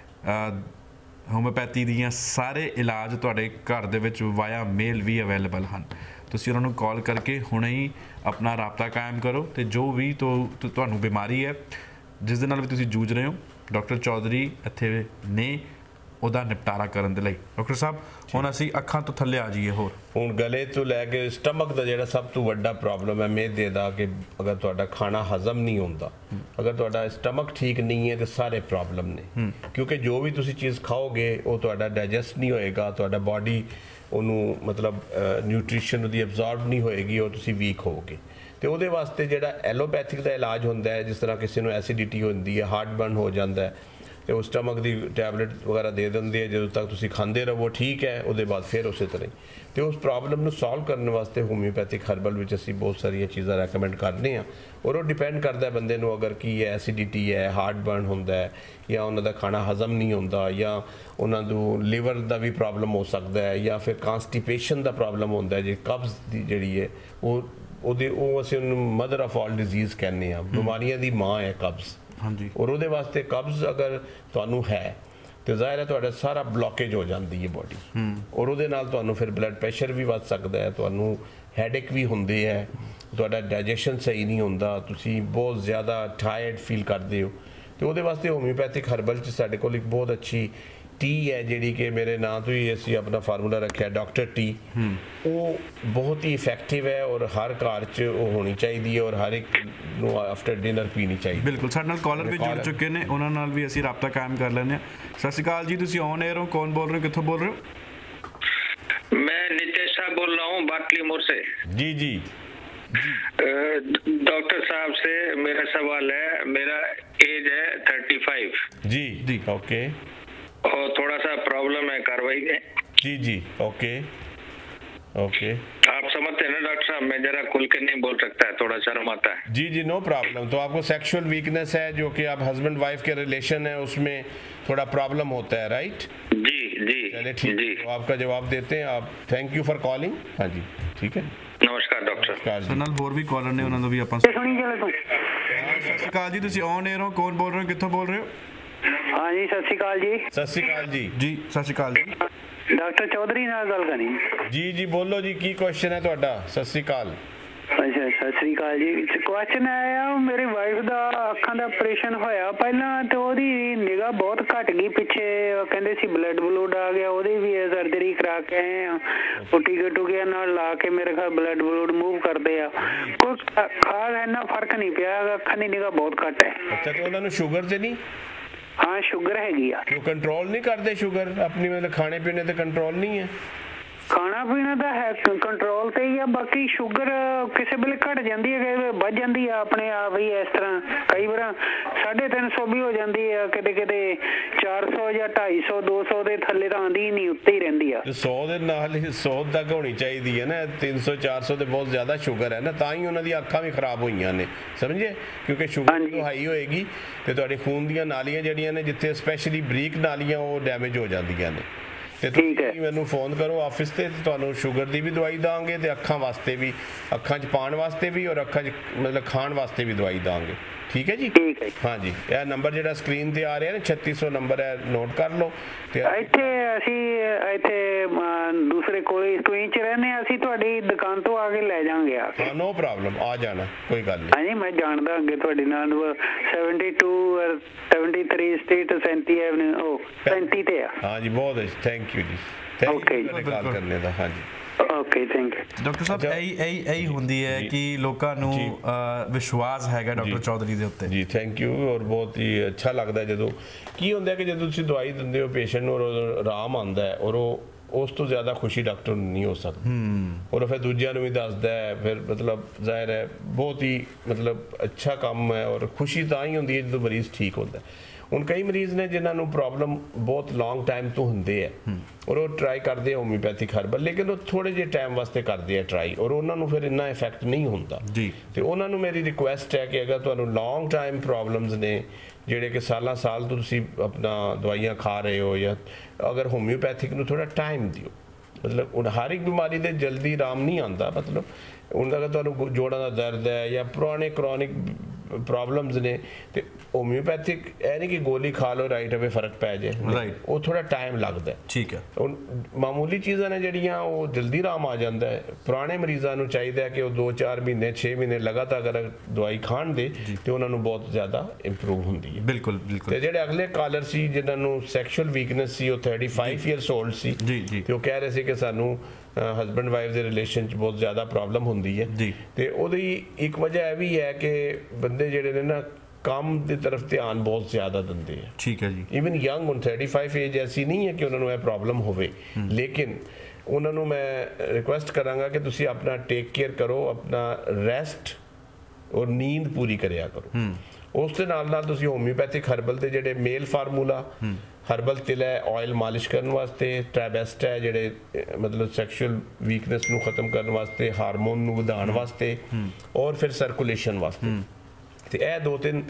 ਹੋਮਿਓਪੈਥੀ ਦੀਆਂ ਸਾਰੇ ਇਲਾਜ ਤੁਹਾਡੇ ਘਰ ਦੇ ਵਿੱਚ ਵਾਇਆ ਮੇਲ ਵੀ ਅਵੇਲੇਬਲ ਹਨ ਤੁਸੀਂ ਉਹਨਾਂ ਨੂੰ ਕਾਲ ਕਰਕੇ ਹੁਣੇ ਹੀ ਆਪਣਾ ਰਾਬਤਾ ਕਾਇਮ ਕਰੋ ਤੇ ਜੋ ਵੀ ਤੁਹਾਨੂੰ ਬਿਮਾਰੀ ਹੈ ਜਿਸ ਦੇ ਨਾਲ ਵੀ ਤੁਸੀਂ ਜੂਝ ਰਹੇ ਹੋ ਡਾਕਟਰ ਚੌਧਰੀ ਇੱਥੇ ਨੇ ਉਹਦਾ ਨਿਪਟਾਰਾ ਕਰਨ ਦੇ ਲਈ ਡਾਕਟਰ ਸਾਹਿਬ ਹੁਣ ਅਸੀਂ ਅੱਖਾਂ ਤੋਂ ਥੱਲੇ ਆ ਜਾਈਏ ਹੋਰ ਹੁਣ ਗਲੇ ਤੋਂ ਲੈ ਕੇ ਸਟਮਕ ਦਾ ਜਿਹੜਾ ਸਭ ਤੋਂ ਵੱਡਾ ਪ੍ਰੋਬਲਮ ਹੈ ਮਿਹਦੇ ਦਾ ਕਿ ਅਗਰ ਤੁਹਾਡਾ ਖਾਣਾ ਹਜ਼ਮ ਨਹੀਂ ਹੁੰਦਾ ਅਗਰ ਤੁਹਾਡਾ ਸਟਮਕ ਠੀਕ ਨਹੀਂ ਹੈ ਤੇ ਸਾਰੇ ਪ੍ਰੋਬਲਮ ਨੇ ਕਿਉਂਕਿ ਜੋ ਵੀ ਤੁਸੀਂ ਚੀਜ਼ ਖਾਓਗੇ ਉਹ ਤੁਹਾਡਾ ਡਾਈਜੈਸਟ ਨਹੀਂ ਹੋਏਗਾ ਤੁਹਾਡਾ ਬਾਡੀ ਉਹਨੂੰ ਮਤਲਬ ਨਿਊਟ੍ਰੀਸ਼ਨ ਉਹਦੀ ਐਬਜ਼ੌਰਬ ਨਹੀਂ ਹੋਏਗੀ ਔਰ ਤੁਸੀਂ ਵੀਕ ਹੋਵੋਗੇ ਤੇ ਉਹਦੇ ਵਾਸਤੇ ਜਿਹੜਾ ਐਲੋਪੈਥਿਕ ਦਾ ਇਲਾਜ ਹੁੰਦਾ ਹੈ ਜਿਸ ਤਰ੍ਹਾਂ ਕਿਸੇ ਨੂੰ ਐਸਿਡਿਟੀ ਹੁੰਦੀ ਹੈ ਹਾਰਟ ਬਰਨ ਹੋ ਜਾਂਦਾ ਹੈ ਤੇ ਉਹ ਸਟਮਕ ਦੀ ਟੈਬਲੇਟ ਵਗੈਰਾ ਦੇ ਦਿੰਦੇ ਆ ਜਦੋਂ ਤੱਕ ਤੁਸੀਂ ਖਾਂਦੇ ਰਹੋ ਠੀਕ ਹੈ ਉਹਦੇ ਬਾਅਦ ਫਿਰ ਉਸੇ ਤਰ੍ਹਾਂ ਤੇ ਉਸ ਪ੍ਰੋਬਲਮ ਨੂੰ ਸੋਲਵ ਕਰਨ ਵਾਸਤੇ ਹੋਮਿਓਪੈਥਿਕ ਹਰਬਲ ਵਿੱਚ ਅਸੀਂ ਬਹੁਤ ਸਾਰੀਆਂ ਚੀਜ਼ਾਂ ਰეკਮੈਂਡ ਕਰਦੇ ਹਾਂ ਔਰ ਉਹ ਡਿਪੈਂਡ ਕਰਦਾ ਬੰਦੇ ਨੂੰ ਅਗਰ ਕੀ ਹੈ ਐਸਿਡਿਟੀ ਹੈ ਹਾਰਟ ਬਰਨ ਹੁੰਦਾ ਹੈ ਜਾਂ ਉਹਨਾਂ ਦਾ ਖਾਣਾ ਹਜ਼ਮ ਨਹੀਂ ਹੁੰਦਾ ਜਾਂ ਉਹਨਾਂ ਨੂੰ ਲਿਵਰ ਦਾ ਵੀ ਪ੍ਰੋਬਲਮ ਹੋ ਸਕਦਾ ਹੈ ਜਾਂ ਫਿਰ ਕਾਂਸਟੀਪੇਸ਼ਨ ਦਾ ਪ੍ਰੋਬਲਮ ਹੁੰਦਾ ਜੇ ਕਬਜ਼ ਦੀ ਜਿਹੜੀ ਹੈ ਉਹ ਉਹਦੇ ਉਹ ਅਸੀਂ ਉਹਨੂੰ ਮਦਰ ਆਫ ਆਲ ਡਿਜ਼ੀਜ਼ ਕਹਿੰਦੇ ਹਾਂ ਬਿਮਾਰੀਆਂ ਦੀ ਮਾਂ ਹੈ ਕਬਜ਼ ਹਾਂਜੀ ਔਰ ਉਹਦੇ ਵਾਸਤੇ ਕਬਜ਼ ਅਗਰ ਤੁਹਾਨੂੰ ਹੈ ਤੇ ਜ਼ਾਹਿਰ ਹੈ ਤੁਹਾਡਾ ਸਾਰਾ ਬਲੌਕੇਜ ਹੋ ਜਾਂਦੀ ਹੈ ਬੋਡੀ ਔਰ ਉਹਦੇ ਨਾਲ ਤੁਹਾਨੂੰ ਫਿਰ ਬਲੱਡ ਪ੍ਰੈਸ਼ਰ ਵੀ ਵੱਧ ਸਕਦਾ ਹੈ ਤੁਹਾਨੂੰ ਹੈਡੇਕ ਵੀ ਹੁੰਦੇ ਹੈ ਤੁਹਾਡਾ ਡਾਈਜੈਸ਼ਨ ਸਹੀ ਨਹੀਂ ਹੁੰਦਾ ਤੁਸੀਂ ਬਹੁਤ ਜ਼ਿਆਦਾ ਟਾਇਰਡ ਫੀਲ ਕਰਦੇ ਹੋ ਤੇ ਉਹਦੇ ਵਾਸਤੇ ਹੋਮਿਓਪੈਥਿਕ ਹਰਬਲ 'ਚ ਸਾਡੇ ਕੋਲ ਇੱਕ ਬਹੁਤ ਅੱਛੀ ਟੀ ਹੈ ਜਿਹੜੀ ਕਿ ਮੇਰੇ ਨਾਂ ਤੋਂ ਹੀ ਅਸੀਂ ਆਪਣਾ ਫਾਰਮੂਲਾ ਰੱਖਿਆ ਡਾਕਟਰ ਟੀ ਉਹ ਬਹੁਤ ਹੀ ਇਫੈਕਟਿਵ ਹੈ ਔਰ ਹਰ ਘਰ 'ਚ ਉਹ ਹੋਣੀ ਚਾਹੀਦੀ ਹੈ ਔਰ ਹਰ ਇੱਕ ਨੂੰ ਆਫਟਰ ਡਿਨਰ ਪੀਣੀ ਚਾਹੀਦੀ ਬਿਲਕੁਲ ਸਾਡੇ ਨਾਲ ਕਾਲਰ ਵੀ ਜੁੜ ਚੁੱਕੇ ਨੇ ਉਹਨਾਂ ਨਾਲ ਵੀ ਅਸੀਂ ਰਾਬਤਾ ਕਾਇਮ ਕਰ ਲੈਂਦੇ ਹਾਂ ਸਤਿ ਸ਼੍ਰੀ ਅਕਾਲ ਜੀ ਤੁਸੀਂ ਔਨ 에ਅਰ ਹੋ ਕੌਣ ਬੋਲ ਰਹੇ ਹੋ ਕਿੱਥੋਂ ਬੋਲ ਰਹੇ ਹੋ मैं नितेश साहब बोल रहा हूँ बाटली मोड़ से जी जी डॉक्टर साहब से मेरा सवाल है मेरा एज है थर्टी फाइव जी जी ओके और थोड़ा सा प्रॉब्लम है कार्रवाई में जी जी ओके ओके आप समझते हैं ना डॉक्टर साहब मैं जरा खुल के नहीं बोल सकता है थोड़ा शर्म आता है जी जी नो प्रॉब्लम तो आपको सेक्सुअल वीकनेस है जो कि आप हस्बैंड वाइफ के रिलेशन है उसमें थोड़ा प्रॉब्लम होता है राइट जी जी चलिए ठीक है तो आपका जवाब देते हैं आप थैंक यू फॉर कॉलिंग हाँ जी ठीक है नमस्कार डॉक्टर साहब ਨਾਲ ਹੋਰ ਵੀ ਕਾਲਰ ਨੇ ਉਹਨਾਂ ਨੂੰ ਵੀ ਆਪਾਂ ਸੁਣੀ ਚਲੇ ਤੂੰ ਸਤਿ ਸ਼੍ਰੀ ਅਕਾਲ ਜੀ ਤੁਸੀਂ ਔਨ 에ਅਰ ਹੋ ਕੌਣ ਬੋਲ ਰਹੇ ਹੋ ਕਿੱਥੋਂ ਬੋਲ ਰਹੇ ਹੋ ਹਾਂ ਜੀ ਸਤਿ ਸ਼੍ਰੀ ਅਕਾਲ ਜੀ सत श्री अकाल जी ਜੀ ਸਤਿ ਸ਼੍ਰੀ ਅਕਾਲ ਜੀ ਡਾਕਟਰ ਚੌਧਰੀ ਨਾਲ ਗੱਲ ਕਰਨੀ जी जी बोलो जी की क्वेश्चन है ਤੁਹਾਡਾ सत श्री अकाल ਅੱਛਾ ਸਤਿ ਸ਼੍ਰੀ ਅਕਾਲ ਜੀ ਕੁਐਸਚਨ ਆਇਆ ਮੇਰੀ ਵਾਈਫ ਦਾ ਅੱਖਾਂ ਦਾ ਆਪਰੇਸ਼ਨ ਹੋਇਆ ਪਹਿਲਾਂ ਤੇ ਉਹਦੀ ਨਿਗਾਹ ਬਹੁਤ ਘਟ ਗਈ ਪਿੱਛੇ ਕਹਿੰਦੇ ਸੀ ਬਲੱਡ ਬਲੂਡ ਆ ਗਿਆ ਉਹਦੀ ਵੀ ਸਰਜਰੀ ਕਰਾ ਕੇ ਆਏ ਆ ਉਹ ਟੀਕੇ ਟੂਕਿਆਂ ਨਾਲ ਲਾ ਕੇ ਮੇਰੇ ਖਿਆਲ ਬਲੱਡ ਬਲੂਡ ਮੂਵ ਕਰਦੇ ਆ ਕੋਈ ਖਾਸ ਇੰਨਾ ਫਰਕ ਨਹੀਂ ਪਿਆ ਅੱਖਾਂ ਦੀ ਨਿਗਾਹ ਬਹੁਤ ਘੱਟ ਹੈ ਅੱਛਾ ਤੇ ਉਹਨਾਂ ਨੂੰ ਸ਼ੂਗਰ ਤੇ ਨਹੀਂ ਹਾਂ ਸ਼ੂਗਰ ਹੈਗੀ ਆ ਉਹ ਕੰਟਰੋਲ ਨਹੀਂ ਕਰਦੇ ਸ਼ੂਗਰ ਆਪਣੀ ਮਤਲਬ ਖਾਣੇ ਪੀਣੇ ਤੇ ਕੰਟਰੋਲ ਨਹੀਂ ਹੈ ਖਾਣਾ ਪੀਣਾ ਤਾਂ ਹੈ ਕੰਟਰੋਲ ਤੇ ਹੀ ਆ ਬਾਕੀ ਸ਼ੂਗਰ ਕਿਸੇ ਵੇਲੇ ਘਟ ਜਾਂਦੀ ਹੈ ਕਈ ਵੱਧ ਜਾਂਦੀ ਆ ਆਪਣੇ ਆਪ ਹੀ ਇਸ ਤਰ੍ਹਾਂ ਕਈ ਵਾਰ ਸਾਢੇ ਤਿੰਨ ਸੌ ਵੀ ਹੋ ਜਾਂਦੀ ਆ ਕਿਤੇ ਕਿਤੇ ਚਾਰ ਸੌ ਜਾਂ ਢਾਈ ਸੌ ਦੋ ਸੌ ਦੇ ਥੱਲੇ ਤਾਂ ਆਉਂਦੀ ਹੀ ਨਹੀਂ ਉੱਤੇ ਹੀ ਰਹਿੰਦੀ ਆ ਸੌ ਦੇ ਨਾਲ ਹੀ ਸੌ ਤੱਕ ਹੋਣੀ ਚਾਹੀਦੀ ਹੈ ਨਾ ਤਿੰਨ ਸੌ ਚਾਰ ਸੌ ਤੇ ਬਹੁਤ ਜ਼ਿਆਦਾ ਸ਼ੂਗਰ ਹੈ ਨਾ ਤਾਂ ਹੀ ਉਹਨਾਂ ਦੀਆਂ ਅੱਖਾਂ ਵੀ ਖਰਾਬ ਹੋਈਆਂ ਨੇ ਸਮਝੇ ਕਿਉਂਕਿ ਸ਼ੂਗਰ ਜਦੋਂ ਹਾਈ ਹੋਏਗੀ ਤੇ ਤੁਹਾਡੇ ਖੂਨ ਦੀਆਂ ਨਾਲੀਆਂ ਜਿਹੜੀਆਂ ਨੇ ਜਿੱਥੇ ਸਪੈਸ਼ਲੀ ਬਰੀਕ ਨਾਲੀਆਂ ਉਹ ਡੈਮੇਜ ਹੋ ਜਾਂਦੀਆਂ ਨੇ ਤੇ ਤੁਸੀਂ ਮੈਨੂੰ ਫੋਨ ਕਰੋ ਆਫਿਸ ਤੇ ਤੁਹਾਨੂੰ ਸ਼ੂਗਰ ਦੀ ਵੀ ਦਵਾਈ ਦਾਂਗੇ ਤੇ ਅੱਖਾਂ ਵਾਸਤੇ ਵੀ ਅੱਖਾਂ 'ਚ ਪਾਉਣ ਵਾਸਤੇ ਵੀ ਔਰ ਅੱਖਾਂ 'ਚ ਮਤਲਬ ਖਾਣ ਵਾਸਤੇ ਵੀ ਦਵਾਈ ਦਾਂਗੇ ठीक है जी। ठीक है। हाँ जी, यह नंबर जो स्क्रीन ते आ रहा है ना छत्ती सौ नंबर है, नोट कर लो। ਇੱਥੇ ਅਸੀਂ ਇੱਥੇ ਦੂਸਰੇ ਕੋਲੇ ਸਟੂਈ ਚ ਰਹਿੰਦੇ ਹਾਂ, ਅਸੀਂ ਤੁਹਾਡੀ ਦੁਕਾਨ ਤੋਂ ਆ ਕੇ ਲੈ ਜਾਾਂਗੇ ਆ ਕੇ। ਹਾਂ ਨੋ ਪ੍ਰੋਬਲਮ, ਆ ਜਾਣਾ ਕੋਈ ਗੱਲ ਨਹੀਂ। ਹਾਂਜੀ ਮੈਂ ਜਾਣਦਾ ਅੱਗੇ ਤੁਹਾਡੇ ਨਾਲ seventy two seventy three street ਸੈਂਤੀ ਐਵਨਿਊ ਉਹ ਪੈਂਤੀ ਤੇ ਆ। ਹਾਂ ਜੀ ਬਹੁਤ ਅੱਛਾ, ਥੈਂਕ ਯੂ ਜੀ, ਥੈਂਕ ਯੂ ਤੁਹਾਡੇ ਕਾਲ ਕਰਨੇ ਦਾ। ਹਾਂ ਜੀ ਓਕੇ ਥੈਂਕ ਯੂ ਡਾਕਟਰ ਸਾਹਿਬ। ਇਹੀ ਇਹੀ ਇਹੀ ਹੁੰਦੀ ਹੈ ਕਿ ਲੋਕਾਂ ਨੂੰ ਵਿਸ਼ਵਾਸ ਹੈਗਾ ਡਾਕਟਰ ਚੌਧਰੀ ਦੇ ਉੱਤੇ ਜੀ। Thank you. ਔਰ ਬਹੁਤ ਹੀ ਅੱਛਾ ਲੱਗਦਾ ਜਦੋਂ ਕੀ ਹੁੰਦਾ ਕਿ ਜਦੋਂ ਤੁਸੀਂ ਦਵਾਈ ਦਿੰਦੇ ਹੋ ਪੇਸ਼ੈਂਟ ਨੂੰ ਔਰ ਆਰਾਮ ਆਉਂਦਾ ਹੈ, ਔਰ ਉਹ ਉਸ ਤੋਂ ਜ਼ਿਆਦਾ ਖੁਸ਼ੀ ਡਾਕਟਰ ਨੂੰ ਨਹੀਂ ਹੋ ਸਕਦੀ। ਔਰ ਫਿਰ ਦੂਜਿਆਂ ਨੂੰ ਵੀ ਦੱਸਦਾ ਹੈ, ਫਿਰ ਮਤਲਬ ਜ਼ਾਹਿਰ ਹੈ ਬਹੁਤ ਹੀ ਮਤਲਬ ਅੱਛਾ ਕੰਮ ਹੈ। ਔਰ ਖੁਸ਼ੀ ਤਾਂ ਹੀ ਹੁੰਦੀ ਹੈ ਜਦੋਂ ਮਰੀਜ਼ ਠੀਕ ਹੁੰਦਾ। ਹੁਣ ਕਈ ਮਰੀਜ਼ ਨੇ ਜਿਨ੍ਹਾਂ ਨੂੰ ਪ੍ਰੋਬਲਮ ਬਹੁਤ ਲੌਂਗ ਟਾਈਮ ਤੋਂ ਹੁੰਦੇ ਹੈ, ਔਰ ਉਹ ਟਰਾਈ ਕਰਦੇ ਆ ਹੋਮਿਓਪੈਥਿਕ ਹਰਬਲ, ਲੇਕਿਨ ਉਹ ਥੋੜੇ ਜਿਹੇ ਟਾਈਮ ਵਾਸਤੇ ਕਰਦੇ ਆ ਟਰਾਈ, ਔਰ ਉਹਨਾਂ ਨੂੰ ਫਿਰ ਇੰਨਾ ਇਫੈਕਟ ਨਹੀਂ ਹੁੰਦਾ ਜੀ। ਤੇ ਉਹਨਾਂ ਨੂੰ ਮੇਰੀ ਰਿਕੁਐਸਟ ਹੈ ਕਿ ਅਗਰ ਤੁਹਾਨੂੰ ਲੌਂਗ ਟਾਈਮ ਪ੍ਰੋਬਲਮਸ ਨੇ, ਜਿਹੜੇ ਕਿ ਸਾਲਾਂ ਸਾਲ ਤੋਂ ਤੁਸੀਂ ਆਪਣਾ ਦਵਾਈਆਂ ਖਾ ਰਹੇ ਹੋ, ਜਾਂ ਅਗਰ ਹੋਮਿਓਪੈਥਿਕ ਨੂੰ ਥੋੜਾ ਟਾਈਮ ਦਿਓ। ਮਤਲਬ ਹੁਣ ਹਰ ਇੱਕ ਬਿਮਾਰੀ ਦੇ ਜਲਦੀ ਆਰਾਮ ਨਹੀਂ ਆਉਂਦਾ। ਮਤਲਬ ਹੁਣ ਅਗਰ ਤੁਹਾਨੂੰ ਜੋੜਾਂ ਦਾ ਦਰਦ ਹੈ ਜਾਂ ਪੁਰਾਣੇ ਕਰੋਨਿਕ ਪ੍ਰੋਬਲਮਸ ਨੇ, ਤੇ ਹੋਮਿਓਪੈਥਿਕ ਇਹ ਨਹੀਂ ਕਿ ਗੋਲੀ ਖਾ ਲਓ ਰਾਈਟ ਅਵੇ ਫਰਕ ਪੈ ਜਾਏ, ਉਹ ਥੋੜਾ ਟਾਈਮ ਲੱਗਦਾ। ਠੀਕ ਹੈ। ਹੁਣ ਮਾਮੂਲੀ ਚੀਜ਼ਾਂ ਨੇ ਜਿਹੜੀਆਂ ਉਹ ਜਲਦੀ ਆਰਾਮ ਆ ਜਾਂਦਾ ਹੈ। ਪੁਰਾਣੇ ਮਰੀਜ਼ਾਂ ਨੂੰ ਚਾਹੀਦਾ ਹੈ ਕਿ ਉਹ ਦੋ ਚਾਰ ਮਹੀਨੇ ਛੇ ਮਹੀਨੇ ਲਗਾਤਾਰ ਅਗਰ ਦਵਾਈ ਖਾਣ ਦੇ ਤੇ ਉਹਨਾਂ ਨੂੰ ਬਹੁਤ ਜ਼ਿਆਦਾ ਇੰਪਰੂਵ ਹੁੰਦੀ ਹੈ। ਬਿਲਕੁਲ ਬਿਲਕੁਲ। ਤੇ ਜਿਹੜੇ ਅਗਲੇ ਕਾਲਰ ਸੀ ਜਿਨ੍ਹਾਂ ਨੂੰ ਸੈਕਸ਼ੂਅਲ ਵੀਕਨੈਸ ਸੀ, ਉਹ ਥਰਟੀ ਫਾਈਵ ਈਅਰਸ ਓਲਡ ਸੀ ਤੇ ਉਹ ਕਹਿ ਰਹੇ ਸੀ ਕਿ ਸਾਨੂੰ ਹਸਬੈਂਡ ਵਾਈਫ ਦੇ ਰਿਲੇਸ਼ਨ 'ਚ ਬਹੁਤ ਜ਼ਿਆਦਾ ਪ੍ਰੋਬਲਮ ਹੁੰਦੀ ਹੈ, ਤੇ ਉਹਦੀ ਇੱਕ ਵਜ੍ਹਾ ਇਹ ਵੀ ਹੈ ਕਿ ਬੰਦੇ ਜਿਹੜੇ ਨੇ ਨਾ ਕੰਮ ਦੀ ਤਰਫ ਧਿਆਨ ਬਹੁਤ ਜ਼ਿਆਦਾ ਦਿੰਦੇ ਆ। ਠੀਕ ਹੈ ਜੀ। ਈਵਨ ਯੰਗ ਹੁਣ ਥਰਟੀ ਫਾਈਵ ਏਜ ਐਸੀ ਨਹੀਂ ਹੈ ਕਿ ਉਹਨਾਂ ਨੂੰ ਇਹ ਪ੍ਰੋਬਲਮ ਹੋਵੇ, ਲੇਕਿਨ ਉਹਨਾਂ ਨੂੰ ਮੈਂ ਰਿਕੁਐਸਟ ਕਰਾਂਗਾ ਕਿ ਤੁਸੀਂ ਆਪਣਾ ਟੇਕ ਕੇਅਰ ਕਰੋ, ਆਪਣਾ ਰੈਸਟ ਔਰ ਨੀਂਦ ਪੂਰੀ ਕਰਿਆ ਕਰੋ। ਉਸ ਦੇ ਨਾਲ ਨਾਲ ਤੁਸੀਂ ਹੋਮਿਓਪੈਥਿਕ ਹਰਬਲ ਦੇ ਜਿਹੜੇ ਮੇਲ ਫਾਰਮੂਲਾ ਹਰਬਲ ਤਿਲ ਹੈ ਆਇਲ ਮਾਲਿਸ਼ ਕਰਨ ਵਾਸਤੇ, ਟ੍ਰਾਬੈਸਟ ਹੈ ਜਿਹੜੇ ਮਤਲਬ ਸੈਕਸ਼ੂਅਲ ਵੀਕਨੈਸ ਨੂੰ ਖਤਮ ਕਰਨ ਵਾਸਤੇ, ਹਾਰਮੋਨ ਨੂੰ ਵਧਾਉਣ ਵਾਸਤੇ, ਔਰ ਫਿਰ ਸਰਕੂਲੇਸ਼ਨ ਵਾਸਤੇ, ਤੇ ਇਹ ਦੋ ਤਿੰਨ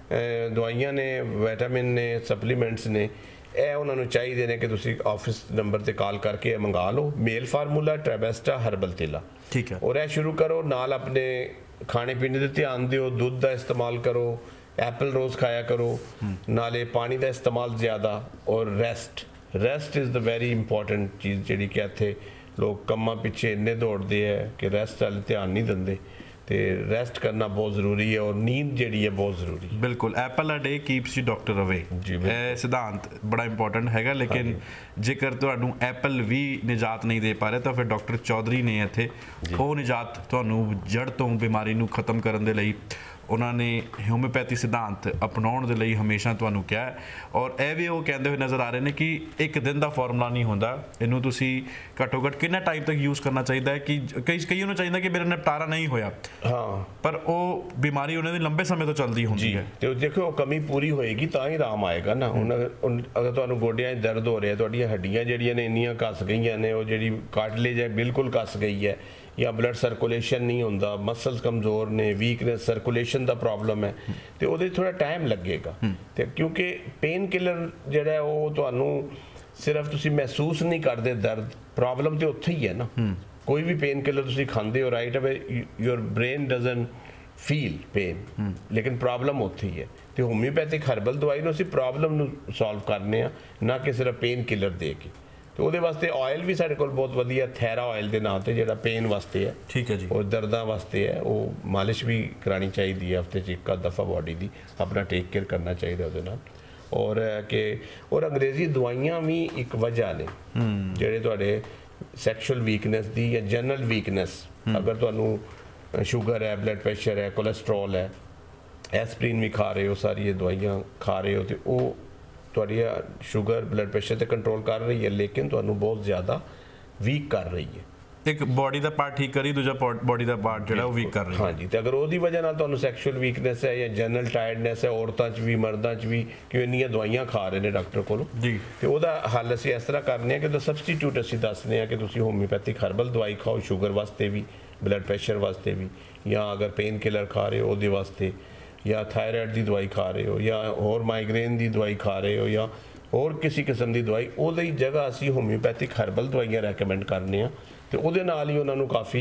ਦਵਾਈਆਂ ਨੇ, ਵਿਟਾਮਿਨ ਨੇ, ਸਪਲੀਮੈਂਟਸ ਨੇ, ਇਹ ਉਹਨਾਂ ਨੂੰ ਚਾਹੀਦੇ ਨੇ ਕਿ ਤੁਸੀਂ ਆਫਿਸ ਨੰਬਰ ਤੇ ਕਾਲ ਕਰਕੇ ਇਹ ਮੰਗਾ ਲਓ। ਮੇਲ ਫਾਰਮੂਲਾ, ਟ੍ਰਾਬੈਸਟਾ, ਹਰਬਲ ਤਿਲਾ। ਠੀਕ ਹੈ। ਔਰ ਇਹ ਸ਼ੁਰੂ ਕਰੋ। ਨਾਲ ਆਪਣੇ ਖਾਣੇ ਪੀਣੇ ਤੇ ਧਿਆਨ ਦਿਓ, ਦੁੱਧ ਦਾ ਇਸਤੇਮਾਲ ਕਰੋ, ਐਪਲ ਰੋਜ਼ ਖਾਇਆ ਕਰੋ, ਨਾਲੇ ਪਾਣੀ ਦਾ ਇਸਤੇਮਾਲ ਜ਼ਿਆਦਾ, ਔਰ rest. Rest is the very important ਚੀਜ਼ ਜਿਹੜੀ ਕਿ ਇੱਥੇ ਲੋਕ ਕੰਮਾਂ ਪਿੱਛੇ ਇੰਨੇ ਦੌੜਦੇ ਹੈ ਕਿ ਰੈਸਟ ਵੱਲ ਧਿਆਨ ਨਹੀਂ ਦਿੰਦੇ, ਤੇ ਰੈਸਟ ਕਰਨਾ ਬਹੁਤ ਜ਼ਰੂਰੀ ਹੈ, ਔਰ ਨੀਂਦ ਜਿਹੜੀ ਹੈ ਬਹੁਤ ਜ਼ਰੂਰੀ। ਬਿਲਕੁਲ। Apple a day keeps you doctor away, ਇਹ ਸਿਧਾਂਤ ਬੜਾ ਇੰਪੋਰਟੈਂਟ ਹੈਗਾ। ਲੇਕਿਨ ਜੇਕਰ ਤੁਹਾਨੂੰ ਐਪਲ ਵੀ ਨਿਜਾਤ ਨਹੀਂ ਦੇ ਪਾ ਰਿਹਾ ਤਾਂ ਫਿਰ ਡਾਕਟਰ ਚੌਧਰੀ ਨੇ ਇੱਥੇ ਉਹ ਨਿਜਾਤ ਤੁਹਾਨੂੰ ਜੜ ਤੋਂ ਬਿਮਾਰੀ ਨੂੰ ਖਤਮ ਕਰਨ ਦੇ ਲਈ ਉਹਨਾਂ ਨੇ ਹੋਮਿਓਪੈਥੀ ਸਿਧਾਂਤ ਅਪਣਾਉਣ ਦੇ ਲਈ ਹਮੇਸ਼ਾ ਤੁਹਾਨੂੰ ਕਿਹਾ। ਔਰ ਇਹ ਵੀ ਉਹ ਕਹਿੰਦੇ ਹੋਏ ਨਜ਼ਰ ਆ ਰਹੇ ਨੇ ਕਿ ਇੱਕ ਦਿਨ ਦਾ ਫਾਰਮੂਲਾ ਨਹੀਂ ਹੁੰਦਾ, ਇਹਨੂੰ ਤੁਸੀਂ ਘੱਟੋ ਘੱਟ ਕਿੰਨਾ ਟਾਈਮ ਤੱਕ ਯੂਜ਼ ਕਰਨਾ ਚਾਹੀਦਾ ਹੈ। ਕਿ ਕਈ ਕਈਆਂ ਨੂੰ ਚਾਹੀਦਾ ਕਿ ਮੇਰਾ ਨਿਪਟਾਰਾ ਨਹੀਂ ਹੋਇਆ, ਹਾਂ, ਪਰ ਉਹ ਬਿਮਾਰੀ ਉਹਨਾਂ ਦੀ ਲੰਬੇ ਸਮੇਂ ਤੋਂ ਚੱਲਦੀ ਹੁੰਦੀ ਹੈ, ਤੇ ਦੇਖੋ ਕਮੀ ਪੂਰੀ ਹੋਏਗੀ ਤਾਂ ਹੀ ਆਰਾਮ ਆਏਗਾ ਨਾ। ਹੁਣ ਅਗਰ ਤੁਹਾਨੂੰ ਗੋਡਿਆਂ 'ਚ ਦਰਦ ਹੋ ਰਿਹਾ, ਤੁਹਾਡੀਆਂ ਹੱਡੀਆਂ ਜਿਹੜੀਆਂ ਨੇ ਇੰਨੀਆਂ ਘਸ ਗਈਆਂ ਨੇ, ਉਹ ਜਿਹੜੀ ਕਾਰਟਲੇਜ ਹੈ ਬਿਲਕੁਲ ਘਸ ਗਈ ਹੈ, ਜਾਂ ਬਲੱਡ ਸਰਕੂਲੇਸ਼ਨ ਨਹੀਂ ਹੁੰਦਾ, ਮਸਲਸ ਕਮਜ਼ੋਰ ਨੇ, ਵੀਕਨੈਸ, ਸਰਕੂਲੇਸ਼ਨ ਦਾ ਪ੍ਰੋਬਲਮ ਹੈ, ਤੇ ਉਹਦੇ ਥੋੜਾ ਟਾਈਮ ਲੱਗੇਗਾ। ਤੇ ਕਿਉਂਕਿ ਪੇਨ ਕਿਲਰ ਜਿਹੜਾ ਉਹ ਤੁਹਾਨੂੰ ਸਿਰਫ ਤੁਸੀਂ ਮਹਿਸੂਸ ਨਹੀਂ ਕਰਦੇ ਦਰਦ, ਪ੍ਰੋਬਲਮ ਤੇ ਉੱਥੇ ਹੀ ਹੈ ਨਾ। ਕੋਈ ਵੀ ਪੇਨ ਕਿਲਰ ਤੁਸੀਂ ਖਾਂਦੇ ਹੋ right away your brain doesn't feel pain, ਲੇਕਿਨ ਪ੍ਰੋਬਲਮ ਉੱਥੇ ਹੀ ਹੈ। ਤੇ ਹੋਮਿਓਪੈਥਿਕ ਹਰਬਲ ਦਵਾਈ ਨੂੰ ਅਸੀਂ ਪ੍ਰੋਬਲਮ ਨੂੰ ਸੋਲਵ ਕਰਨੇ ਆ, ਨਾ ਕਿ ਸਿਰਫ ਪੇਨ ਕਿਲਰ ਦੇ ਕੇ। ਤੇ ਉਹਦੇ ਵਾਸਤੇ ਆਇਲ ਵੀ ਸਾਡੇ ਕੋਲ ਬਹੁਤ ਵਧੀਆ ਥੈਰਾ ਆਇਲ ਦੇ ਨਾਂ ਤੇ, ਜਿਹੜਾ ਪੇਨ ਵਾਸਤੇ ਹੈ, ਠੀਕ ਹੈ ਜੀ, ਉਹ ਦਰਦਾਂ ਵਾਸਤੇ ਹੈ, ਉਹ ਮਾਲਿਸ਼ ਵੀ ਕਰਾਣੀ ਚਾਹੀਦੀ ਹੈ ਹਫਤੇ 'ਚ ਇੱਕ ਅੱਧ ਦਫਾ ਬਾਡੀ ਦੀ, ਆਪਣਾ ਟੇਕ ਕੇਅਰ ਕਰਨਾ ਚਾਹੀਦਾ ਉਹਦੇ ਨਾਲ। ਔਰ ਕਿ ਔਰ ਅੰਗਰੇਜ਼ੀ ਦਵਾਈਆਂ ਵੀ ਇੱਕ ਵਜ੍ਹਾ ਨੇ ਜਿਹੜੇ ਤੁਹਾਡੇ ਸੈਕਸ਼ੂਅਲ ਵੀਕਨੈਸ ਦੀ ਜਾਂ ਜਨਰਲ ਵੀਕਨੈਸ, ਅਗਰ ਤੁਹਾਨੂੰ ਸ਼ੂਗਰ ਹੈ, ਬਲੱਡ ਪ੍ਰੈਸ਼ਰ ਹੈ, ਕੋਲੈਸਟਰੋਲ ਹੈ, ਐਸਪਰੀਨ ਵੀ ਖਾ ਰਹੇ ਹੋ, ਸਾਰੀ ਇਹ ਦਵਾਈਆਂ ਖਾ ਰਹੇ ਹੋ, ਤੇ ਉਹ ਤੁਹਾਡੀ ਸ਼ੂਗਰ ਬਲੱਡ ਪ੍ਰੈਸ਼ਰ ਤੇ ਕੰਟਰੋਲ ਕਰ ਰਹੀ ਹੈ, ਲੇਕਿਨ ਤੁਹਾਨੂੰ ਬਹੁਤ ਜ਼ਿਆਦਾ ਵੀਕ ਕਰ ਰਹੀ ਹੈ। ਇੱਕ ਬਾਡੀ ਦਾ ਪਾਰਟ ਠੀਕ ਕਰੀ, ਦੂਜਾ ਬਾਡੀ ਦਾ ਪਾਰਟ ਜਿਹੜਾ ਉਹ ਵੀਕ ਕਰ ਰਹੀ ਹੈ। ਹਾਂਜੀ, ਤੇ ਅਗਰ ਉਹਦੀ ਵਜ੍ਹਾ ਨਾਲ ਤੁਹਾਨੂੰ ਸੈਕਸ਼ੂਅਲ ਵੀਕਨੈਸ ਹੈ ਜਾਂ ਜਨਰਲ ਟਾਇਰਡਨੈਸ ਹੈ, ਔਰਤਾਂ 'ਚ ਵੀ ਮਰਦਾਂ 'ਚ ਵੀ, ਕਿ ਇੰਨੀਆਂ ਦਵਾਈਆਂ ਖਾ ਰਹੇ ਨੇ ਡਾਕਟਰ ਕੋਲੋਂ ਜੀ, ਤੇ ਉਹਦਾ ਹੱਲ ਅਸੀਂ ਇਸ ਤਰ੍ਹਾਂ ਕਰਨੇ ਆ ਕਿ ਉਹਦਾ ਸਬਸਟੀਟਿਊਟ ਅਸੀਂ ਦੱਸਦੇ ਹਾਂ ਕਿ ਤੁਸੀਂ ਹੋਮਿਓਪੈਥਿਕ ਹਰਬਲ ਦਵਾਈ ਖਾਓ, ਸ਼ੂਗਰ ਵਾਸਤੇ ਵੀ, ਬਲੱਡ ਪ੍ਰੈਸ਼ਰ ਵਾਸਤੇ ਵੀ, ਜਾਂ ਅਗਰ ਪੇਨ ਕਿਲਰ ਖਾ ਰਹੇ ਹੋ ਉਹਦੇ ਵਾਸਤੇ, ਜਾਂ ਥਾਇਰਾਇਡ ਦੀ ਦਵਾਈ ਖਾ ਰਹੇ ਹੋ, ਜਾਂ ਹੋਰ ਮਾਈਗ੍ਰੇਨ ਦੀ ਦਵਾਈ ਖਾ ਰਹੇ ਹੋ, ਜਾਂ ਹੋਰ ਕਿਸੇ ਕਿਸਮ ਦੀ ਦਵਾਈ, ਉਹਦੀ ਜਗ੍ਹਾ ਅਸੀਂ ਹੋਮਿਓਪੈਥਿਕ ਹਰਬਲ ਦਵਾਈਆਂ ਰეკਮੈਂਡ ਕਰਨੇ ਆ, ਤੇ ਉਹਦੇ ਨਾਲ ਹੀ ਉਹਨਾਂ ਨੂੰ ਕਾਫੀ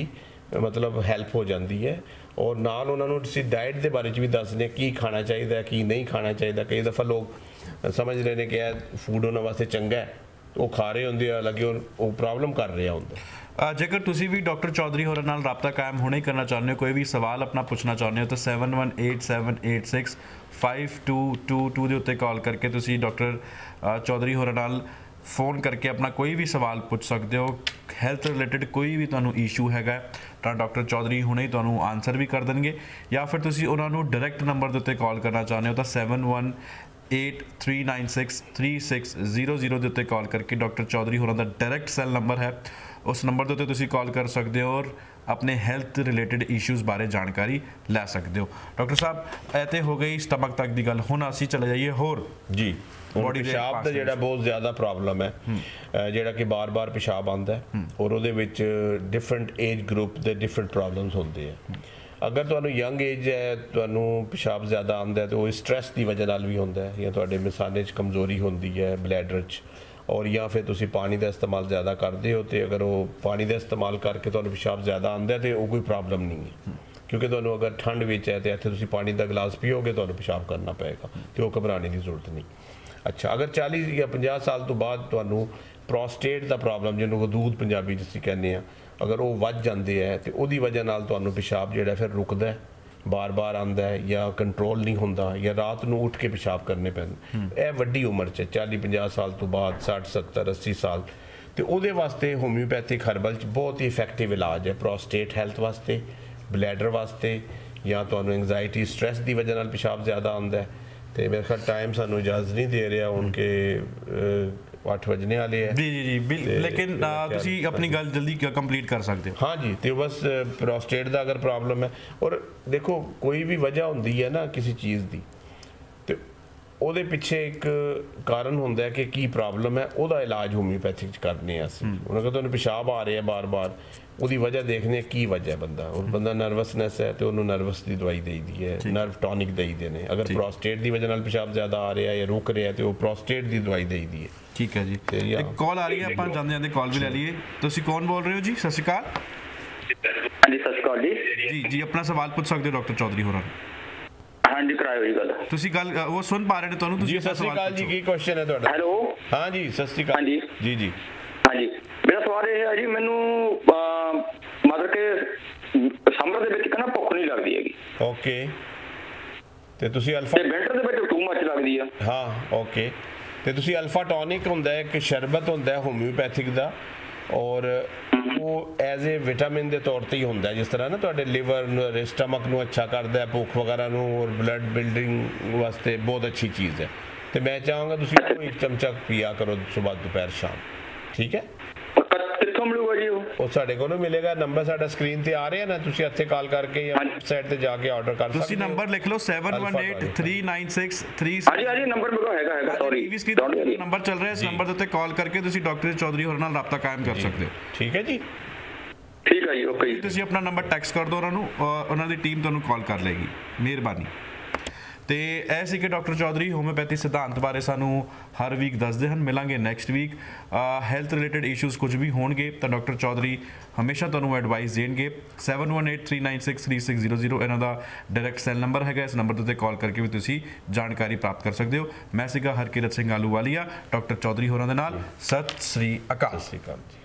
ਮਤਲਬ ਹੈਲਪ ਹੋ ਜਾਂਦੀ ਹੈ। ਔਰ ਨਾਲ ਉਹਨਾਂ ਨੂੰ ਅਸੀਂ ਡਾਈਟ ਦੇ ਬਾਰੇ 'ਚ ਵੀ ਦੱਸਦੇ ਕੀ ਖਾਣਾ ਚਾਹੀਦਾ ਕੀ ਨਹੀਂ ਖਾਣਾ ਚਾਹੀਦਾ। ਕਈ ਦਫਾ ਲੋਕ ਸਮਝ ਰਹੇ ਨੇ ਕਿ ਇਹ ਫੂਡ ਉਹਨਾਂ ਵਾਸਤੇ ਚੰਗਾ ਹੈ, ਉਹ ਖਾ ਰਹੇ ਹੁੰਦੇ ਆ, ਲੱਗੇ ਉਹ ਪ੍ਰੋਬਲਮ ਕਰ ਰਿਹਾ ਹੁੰਦਾ। ਜੇਕਰ ਤੁਸੀਂ ਵੀ ਡਾਕਟਰ ਚੌਧਰੀ ਹੋਰਾਂ ਨਾਲ ਰਾਬਤਾ ਕਾਇਮ ਹੁਣੇ ਕਰਨਾ ਚਾਹੁੰਦੇ ਹੋ, ਕੋਈ ਵੀ ਸਵਾਲ ਆਪਣਾ ਪੁੱਛਣਾ ਚਾਹੁੰਦੇ ਹੋ ਤਾਂ seven one eight seven eight six five two two two ਦੇ ਉੱਤੇ ਕਾਲ ਕਰਕੇ ਤੁਸੀਂ ਡਾਕਟਰ ਚੌਧਰੀ ਹੋਰਾਂ ਨਾਲ ਫੋਨ ਕਰਕੇ ਆਪਣਾ ਕੋਈ ਵੀ ਸਵਾਲ ਪੁੱਛ ਸਕਦੇ ਹੋ। ਹੈਲਥ ਰਿਲੇਟਡ ਕੋਈ ਵੀ ਤੁਹਾਨੂੰ ਇਸ਼ੂ ਹੈਗਾ ਤਾਂ ਡਾਕਟਰ ਚੌਧਰੀ ਹੁਣੇ ਹੀ ਤੁਹਾਨੂੰ ਆਨਸਰ ਵੀ ਕਰ ਦੇਣਗੇ, ਜਾਂ ਫਿਰ ਤੁਸੀਂ ਉਹਨਾਂ ਨੂੰ ਡਾਇਰੈਕਟ ਨੰਬਰ ਦੇ ਉੱਤੇ ਕਾਲ ਕਰਨਾ ਚਾਹੁੰਦੇ ਹੋ ਤਾਂ seven one eight three nine six three six zero zero ਦੇ ਉੱਤੇ ਕਾਲ ਕਰਕੇ ਡਾਕਟਰ ਚੌਧਰੀ ਹੋਰਾਂ ਦਾ ਡਾਇਰੈਕਟ ਸੈੱਲ ਨੰਬਰ ਹੈ, ਉਸ ਨੰਬਰ ਦੇ ਉੱਤੇ ਤੁਸੀਂ ਕਾਲ ਕਰ ਸਕਦੇ ਹੋ ਔਰ ਆਪਣੇ ਹੈਲਥ ਰਿਲੇਟਡ ਇਸ਼ੂਜ਼ ਬਾਰੇ ਜਾਣਕਾਰੀ ਲੈ ਸਕਦੇ ਹੋ। ਡਾਕਟਰ ਸਾਹਿਬ, ਇਹ ਤੇ ਹੋ ਗਈ ਸਟਮਕ ਤੱਕ ਦੀ ਗੱਲ, ਹੁਣ ਅਸੀਂ ਚਲੇ ਜਾਈਏ ਹੋਰ ਜੀ ਬੋਡੀ ਪਿਸ਼ਾਬ ਦਾ ਜਿਹੜਾ ਬਹੁਤ ਜ਼ਿਆਦਾ ਪ੍ਰੋਬਲਮ ਹੈ, ਜਿਹੜਾ ਕਿ ਬਾਰ-ਬਾਰ ਪਿਸ਼ਾਬ ਆਉਂਦਾ ਔਰ ਉਹਦੇ ਵਿੱਚ ਡਿਫਰੈਂਟ ਏਜ ਗਰੁੱਪ ਦੇ ਡਿਫਰੈਂਟ ਪ੍ਰੋਬਲਮਸ ਹੁੰਦੇ ਆ। ਅਗਰ ਤੁਹਾਨੂੰ ਯੰਗ ਏਜ ਹੈ, ਤੁਹਾਨੂੰ ਪਿਸ਼ਾਬ ਜ਼ਿਆਦਾ ਆਉਂਦਾ ਤਾਂ ਉਹ ਸਟ੍ਰੈਸ ਦੀ ਵਜ੍ਹਾ ਨਾਲ ਵੀ ਹੁੰਦਾ ਹੈ, ਜਾਂ ਤੁਹਾਡੇ ਮਿਸਾਨੇ 'ਚ ਕਮਜ਼ੋਰੀ ਹੁੰਦੀ ਹੈ ਬਲੈਡਰ 'ਚ, ਔਰ ਜਾਂ ਫਿਰ ਤੁਸੀਂ ਪਾਣੀ ਦਾ ਇਸਤੇਮਾਲ ਜ਼ਿਆਦਾ ਕਰਦੇ ਹੋ ਤੇ ਅਗਰ ਉਹ ਪਾਣੀ ਦਾ ਇਸਤੇਮਾਲ ਕਰਕੇ ਤੁਹਾਨੂੰ ਪਿਸ਼ਾਬ ਜ਼ਿਆਦਾ ਆਉਂਦਾ ਤੇ ਉਹ ਕੋਈ ਪ੍ਰੋਬਲਮ ਨਹੀਂ ਹੈ, ਕਿਉਂਕਿ ਤੁਹਾਨੂੰ ਅਗਰ ਠੰਡ ਵਿੱਚ ਹੈ ਤੇ ਇੱਥੇ ਤੁਸੀਂ ਪਾਣੀ ਦਾ ਗਲਾਸ ਪੀਓਗੇ ਤੁਹਾਨੂੰ ਪਿਸ਼ਾਬ ਕਰਨਾ ਪਏਗਾ ਤੇ ਉਹ ਘਬਰਾਉਣ ਦੀ ਜ਼ਰੂਰਤ ਨਹੀਂ। ਅੱਛਾ, ਅਗਰ ਚਾਲੀ ਜਾਂ ਪੰਜਾਹ ਸਾਲ ਤੋਂ ਬਾਅਦ ਤੁਹਾਨੂੰ ਪ੍ਰੋਸਟੇਟ ਦਾ ਪ੍ਰੋਬਲਮ, ਜਿਹਨੂੰ ਦੂਧ ਪੰਜਾਬੀ 'ਚ ਅਸੀਂ ਕਹਿੰਦੇ ਹਾਂ, ਅਗਰ ਉਹ ਵੱਧ ਜਾਂਦੇ ਹੈ ਤੇ ਉਹਦੀ ਵਜ੍ਹਾ ਨਾਲ ਤੁਹਾਨੂੰ ਪਿਸ਼ਾਬ ਜਿਹੜਾ ਫਿਰ ਰੁਕਦਾ, ਬਾਰ-ਬਾਰ ਆਉਂਦਾ ਹੈ ਜਾਂ ਕੰਟਰੋਲ ਨਹੀਂ ਹੁੰਦਾ, ਜਾਂ ਰਾਤ ਨੂੰ ਉੱਠ ਕੇ ਪਿਸ਼ਾਬ ਕਰਨੇ ਪੈਂਦੇ। ਇਹ ਵੱਡੀ ਉਮਰ 'ਚ ਚਾਲੀ ਪੰਜਾਹ ਸਾਲ ਤੋਂ ਬਾਅਦ ਸੱਠ ਸੱਤਰ ਅੱਸੀ ਸਾਲ, ਤੇ ਉਹਦੇ ਵਾਸਤੇ ਹੋਮਿਓਪੈਥਿਕ ਹਰਬਲ 'ਚ ਬਹੁਤ ਹੀ ਇਫੈਕਟਿਵ ਇਲਾਜ ਹੈ ਪ੍ਰੋਸਟੇਟ ਹੈਲਥ ਵਾਸਤੇ, ਬਲੈਡਰ ਵਾਸਤੇ, ਜਾਂ ਤੁਹਾਨੂੰ ਐਂਗਜ਼ਾਇਟੀ ਸਟ੍ਰੈਸ ਦੀ ਵਜ੍ਹਾ ਨਾਲ ਪਿਸ਼ਾਬ ਜ਼ਿਆਦਾ ਆਉਂਦਾ ਹੈ। ਤੇ ਮੇਰੇ ਖਿਆਲ ਟਾਈਮ ਸਾਨੂੰ ਇਜਾਜ਼ਤ ਨਹੀਂ ਦੇ ਰਿਹਾ ਹੁਣ ਕਿ ਅੱਠ ਵਜਣੇ ਵਾਲੇ ਹੈ। ਜੀ ਜੀ ਜੀ ਬਿਲ ਲੇਕਿਨ ਤੁਸੀਂ ਆਪਣੀ ਗੱਲ ਜਲਦੀ ਕੰਪਲੀਟ ਕਰ ਸਕਦੇ ਹੋ। ਹਾਂ ਜੀ, ਤੇ ਬਸ ਪ੍ਰੋਸਟੇਟ ਦਾ ਅਗਰ ਪ੍ਰੋਬਲਮ ਹੈ, ਔਰ ਦੇਖੋ ਕੋਈ ਵੀ ਵਜ੍ਹਾ ਹੁੰਦੀ ਹੈ ਨਾ ਕਿਸੇ ਚੀਜ਼ ਦੀ, ਤੇ ਉਹਦੇ ਪਿੱਛੇ ਇੱਕ ਕਾਰਨ ਹੁੰਦਾ ਕਿ ਕੀ ਪ੍ਰੋਬਲਮ ਹੈ, ਉਹਦਾ ਇਲਾਜ ਹੋਮਿਓਪੈਥਿਕ 'ਚ ਕਰਨੇ ਆ ਅਸੀਂ। ਹੁਣ ਅਗਰ ਤੁਹਾਨੂੰ ਪਿਸ਼ਾਬ ਆ ਰਿਹਾ ਬਾਰ-ਬਾਰ, ਉਹਦੀ ਵਜ੍ਹਾ ਦੇਖਦੇ ਕੀ ਵਜ੍ਹਾ ਬੰਦਾ, ਔਰ ਬੰਦਾ ਨਰਵਸਨੈਸ ਹੈ ਤੇ ਉਹਨੂੰ ਨਰਵਸ ਦੀ ਦਵਾਈ ਦੇਈਦੀ ਹੈ, ਨਰਵ ਟੌਨਿਕ ਦੇਈਦੇ ਨੇ। ਅਗਰ ਪ੍ਰੋਸਟੇਟ ਦੀ ਵਜ੍ਹਾ ਨਾਲ ਪਿਸ਼ਾਬ ਜ਼ਿਆਦਾ ਆ ਰਿਹਾ ਜਾਂ ਰੁਕ ਰਿਹਾ ਤੇ ਉਹ ਪ੍ਰੋਸਟੇਟ ਦੀ ਦਵਾਈ ਦੇਈਦੀ ਹੈ। ਠੀਕ ਹੈ ਜੀ, ਇੱਕ ਕਾਲ ਆ ਰਹੀ ਹੈ, ਆਪਾਂ ਜਾਂਦੇ ਜਾਂਦੇ ਕਾਲ ਵੀ ਲੈ ਲਈਏ। ਤੁਸੀਂ ਕੌਣ ਬੋਲ ਰਹੇ ਹੋ ਜੀ? ਸਤਿ ਸ਼੍ਰੀ ਅਕਾਲ। ਹਾਂਜੀ ਸਤਿ ਸ਼੍ਰੀ ਅਕਾਲ ਜੀ। ਜੀ ਜੀ ਆਪਣਾ ਸਵਾਲ ਪੁੱਛ ਸਕਦੇ ਹੋ ਡਾਕਟਰ ਚੌਧਰੀ ਹੋਰਾਂ ਨੂੰ। ਹਾਂਜੀ ਕਰਾਇਓ ਜੀ ਗੱਲ। ਤੁਸੀਂ ਗੱਲ ਉਹ ਸੁਣ ਪਾ ਰਹੇ ਨੇ ਤੁਹਾਨੂੰ? ਤੁਸੀਂ ਸਤਿ ਸ਼੍ਰੀ ਅਕਾਲ ਜੀ, ਕੀ ਕੁਐਸਚਨ ਹੈ ਤੁਹਾਡਾ? ਹੈਲੋ। ਹਾਂ ਜੀ ਸਤਿ ਸ਼੍ਰੀ ਅਕਾਲ। ਹਾਂਜੀ ਜੀ ਜੀ ਹਾਂਜੀ, ਮੇਰਾ ਸਵਾਲ ਇਹ ਹੈ ਜੀ, ਮੈਨੂੰ ਮਤਲਬ ਕਿ ਸਮਰ ਦੇ ਵਿੱਚ ਕਹਿੰਦਾ ਭੁੱਖ ਨਹੀਂ ਲੱਗਦੀ ਹੈਗੀ। ਓਕੇ, ਤੇ ਤੁਸੀਂ ਅਲਫਾ, ਤੇ ਵਿੰਟਰ ਦੇ ਵਿੱਚ ਟੂ ਮੱਚ ਲੱਗਦੀ ਆ। ਹਾਂ ਓਕੇ, ਤੇ ਤੁਸੀਂ ਅਲਫਾ ਟੌਨਿਕ ਹੁੰਦਾ ਇੱਕ ਸ਼ਰਬਤ ਹੁੰਦਾ ਹੋਮਿਓਪੈਥਿਕ ਦਾ, ਔਰ ਉਹ ਐਜ਼ ਏ ਵਿਟਾਮਿਨ ਦੇ ਤੌਰ ਤੇ ਹੀ ਹੁੰਦਾ, ਜਿਸ ਤਰ੍ਹਾਂ ਨਾ ਤੁਹਾਡੇ ਲਿਵਰ ਨੂੰ, ਸਟਮਕ ਨੂੰ ਅੱਛਾ ਕਰਦਾ ਹੈ, ਭੁੱਖ ਵਗੈਰਾ ਨੂੰ, ਔਰ ਬਲੱਡ ਬਿਲਡਿੰਗ ਵਾਸਤੇ ਬਹੁਤ ਅੱਛੀ ਚੀਜ਼ ਹੈ। ਤੇ ਮੈਂ ਚਾਹਾਂਗਾ ਤੁਸੀਂ ਉਹ ਇੱਕ ਚਮਚਾ ਪੀਆ ਕਰੋ ਸਵੇਰ ਦੁਪਹਿਰ ਸ਼ਾਮ, ਠੀਕ ਹੈ? ਕਿੱਥੋਂ ਮਿਲੂਗਾ ਜੀ ਉਹ? ਉਹ ਸਾਡੇ ਕੋਲੋਂ ਮਿਲੇਗਾ, ਨੰਬਰ ਸਾਡਾ ਸਕਰੀਨ ਤੇ ਆ ਰਿਹਾ ਨਾ, ਤੁਸੀਂ ਇੱਥੇ ਕਾਲ ਕਰਕੇ ਜਾਂ ਵੈਬਸਾਈਟ ਤੇ ਜਾ ਕੇ ਆਰਡਰ ਕਰ ਸਕਦੇ ਹੋ। ਤੁਸੀਂ ਨੰਬਰ ਲਿਖ ਲਓ seven one eight three nine six three. ਹਾਂਜੀ ਹਾਂਜੀ ਨੰਬਰ ਮੇਰੇ ਕੋਲ ਹੈਗਾ ਹੈਗਾ ਸੌਰੀ ਨੰਬਰ ਚੱਲ ਰਿਹਾ, ਇਸ ਨੰਬਰ ਦੇ ਉੱਤੇ ਕਾਲ ਕਰਕੇ ਤੁਸੀਂ ਡਾਕਟਰ ਚੌਧਰੀ ਹੋਰਾਂ ਨਾਲ ਰਾਬਤਾ ਕਾਇਮ ਕਰ ਸਕਦੇ ਹੋ। ਠੀਕ ਹੈ ਜੀ, ਠੀਕ ਹੈ ਜੀ, ਓਕੇ ਜੀ। ਤੁਸੀਂ ਆਪਣਾ ਨੰਬਰ ਟੈਕਸਟ ਕਰ ਦਿਓ ਉਹਨਾਂ ਨੂੰ, ਉਹਨਾਂ ਦੀ ਟੀਮ ਤੁਹਾਨੂੰ ਕਾਲ ਕਰ ਲਏਗੀ। ਮਿਹਰਬਾਨੀ। ਤੇ ਇਹ ਸੀ ਕਿ ਡਾਕਟਰ ਚੌਧਰੀ ਹੋਮਿਓਪੈਥੀ ਸਿਧਾਂਤ ਬਾਰੇ ਸਾਨੂੰ ਹਰ ਵੀਕ ਦੱਸਦੇ ਹਨ। ਮਿਲਾਂਗੇ next week. Health related issues ਕੁਝ ਵੀ ਹੋਣਗੇ ਤਾਂ ਡਾਕਟਰ ਚੌਧਰੀ ਹਮੇਸ਼ਾ ਤੁਹਾਨੂੰ ਐਡਵਾਈਸ ਦੇਣਗੇ। Seven one eight three nine six three six zero zero ਇਹਨਾਂ ਦਾ ਡਾਇਰੈਕਟ ਸੈੱਲ ਨੰਬਰ ਹੈਗਾ। ਇਸ ਨੰਬਰ ਦੇ ਉੱਤੇ ਕਾਲ ਕਰਕੇ ਵੀ ਤੁਸੀਂ ਜਾਣਕਾਰੀ ਪ੍ਰਾਪਤ ਕਰ ਸਕਦੇ ਹੋ। ਮੈਂ ਸੀਗਾ ਹਰਕਿਰਤ ਸਿੰਘ ਆਲੂਵਾਲੀਆ ਡਾਕਟਰ ਚੌਧਰੀ ਹੋਰਾਂ ਦੇ ਨਾਲ। ਸਤਿ ਸ੍ਰੀ ਅਕਾਲ। ਸਤਿ ਸ੍ਰੀ ਅਕਾਲ ਜੀ।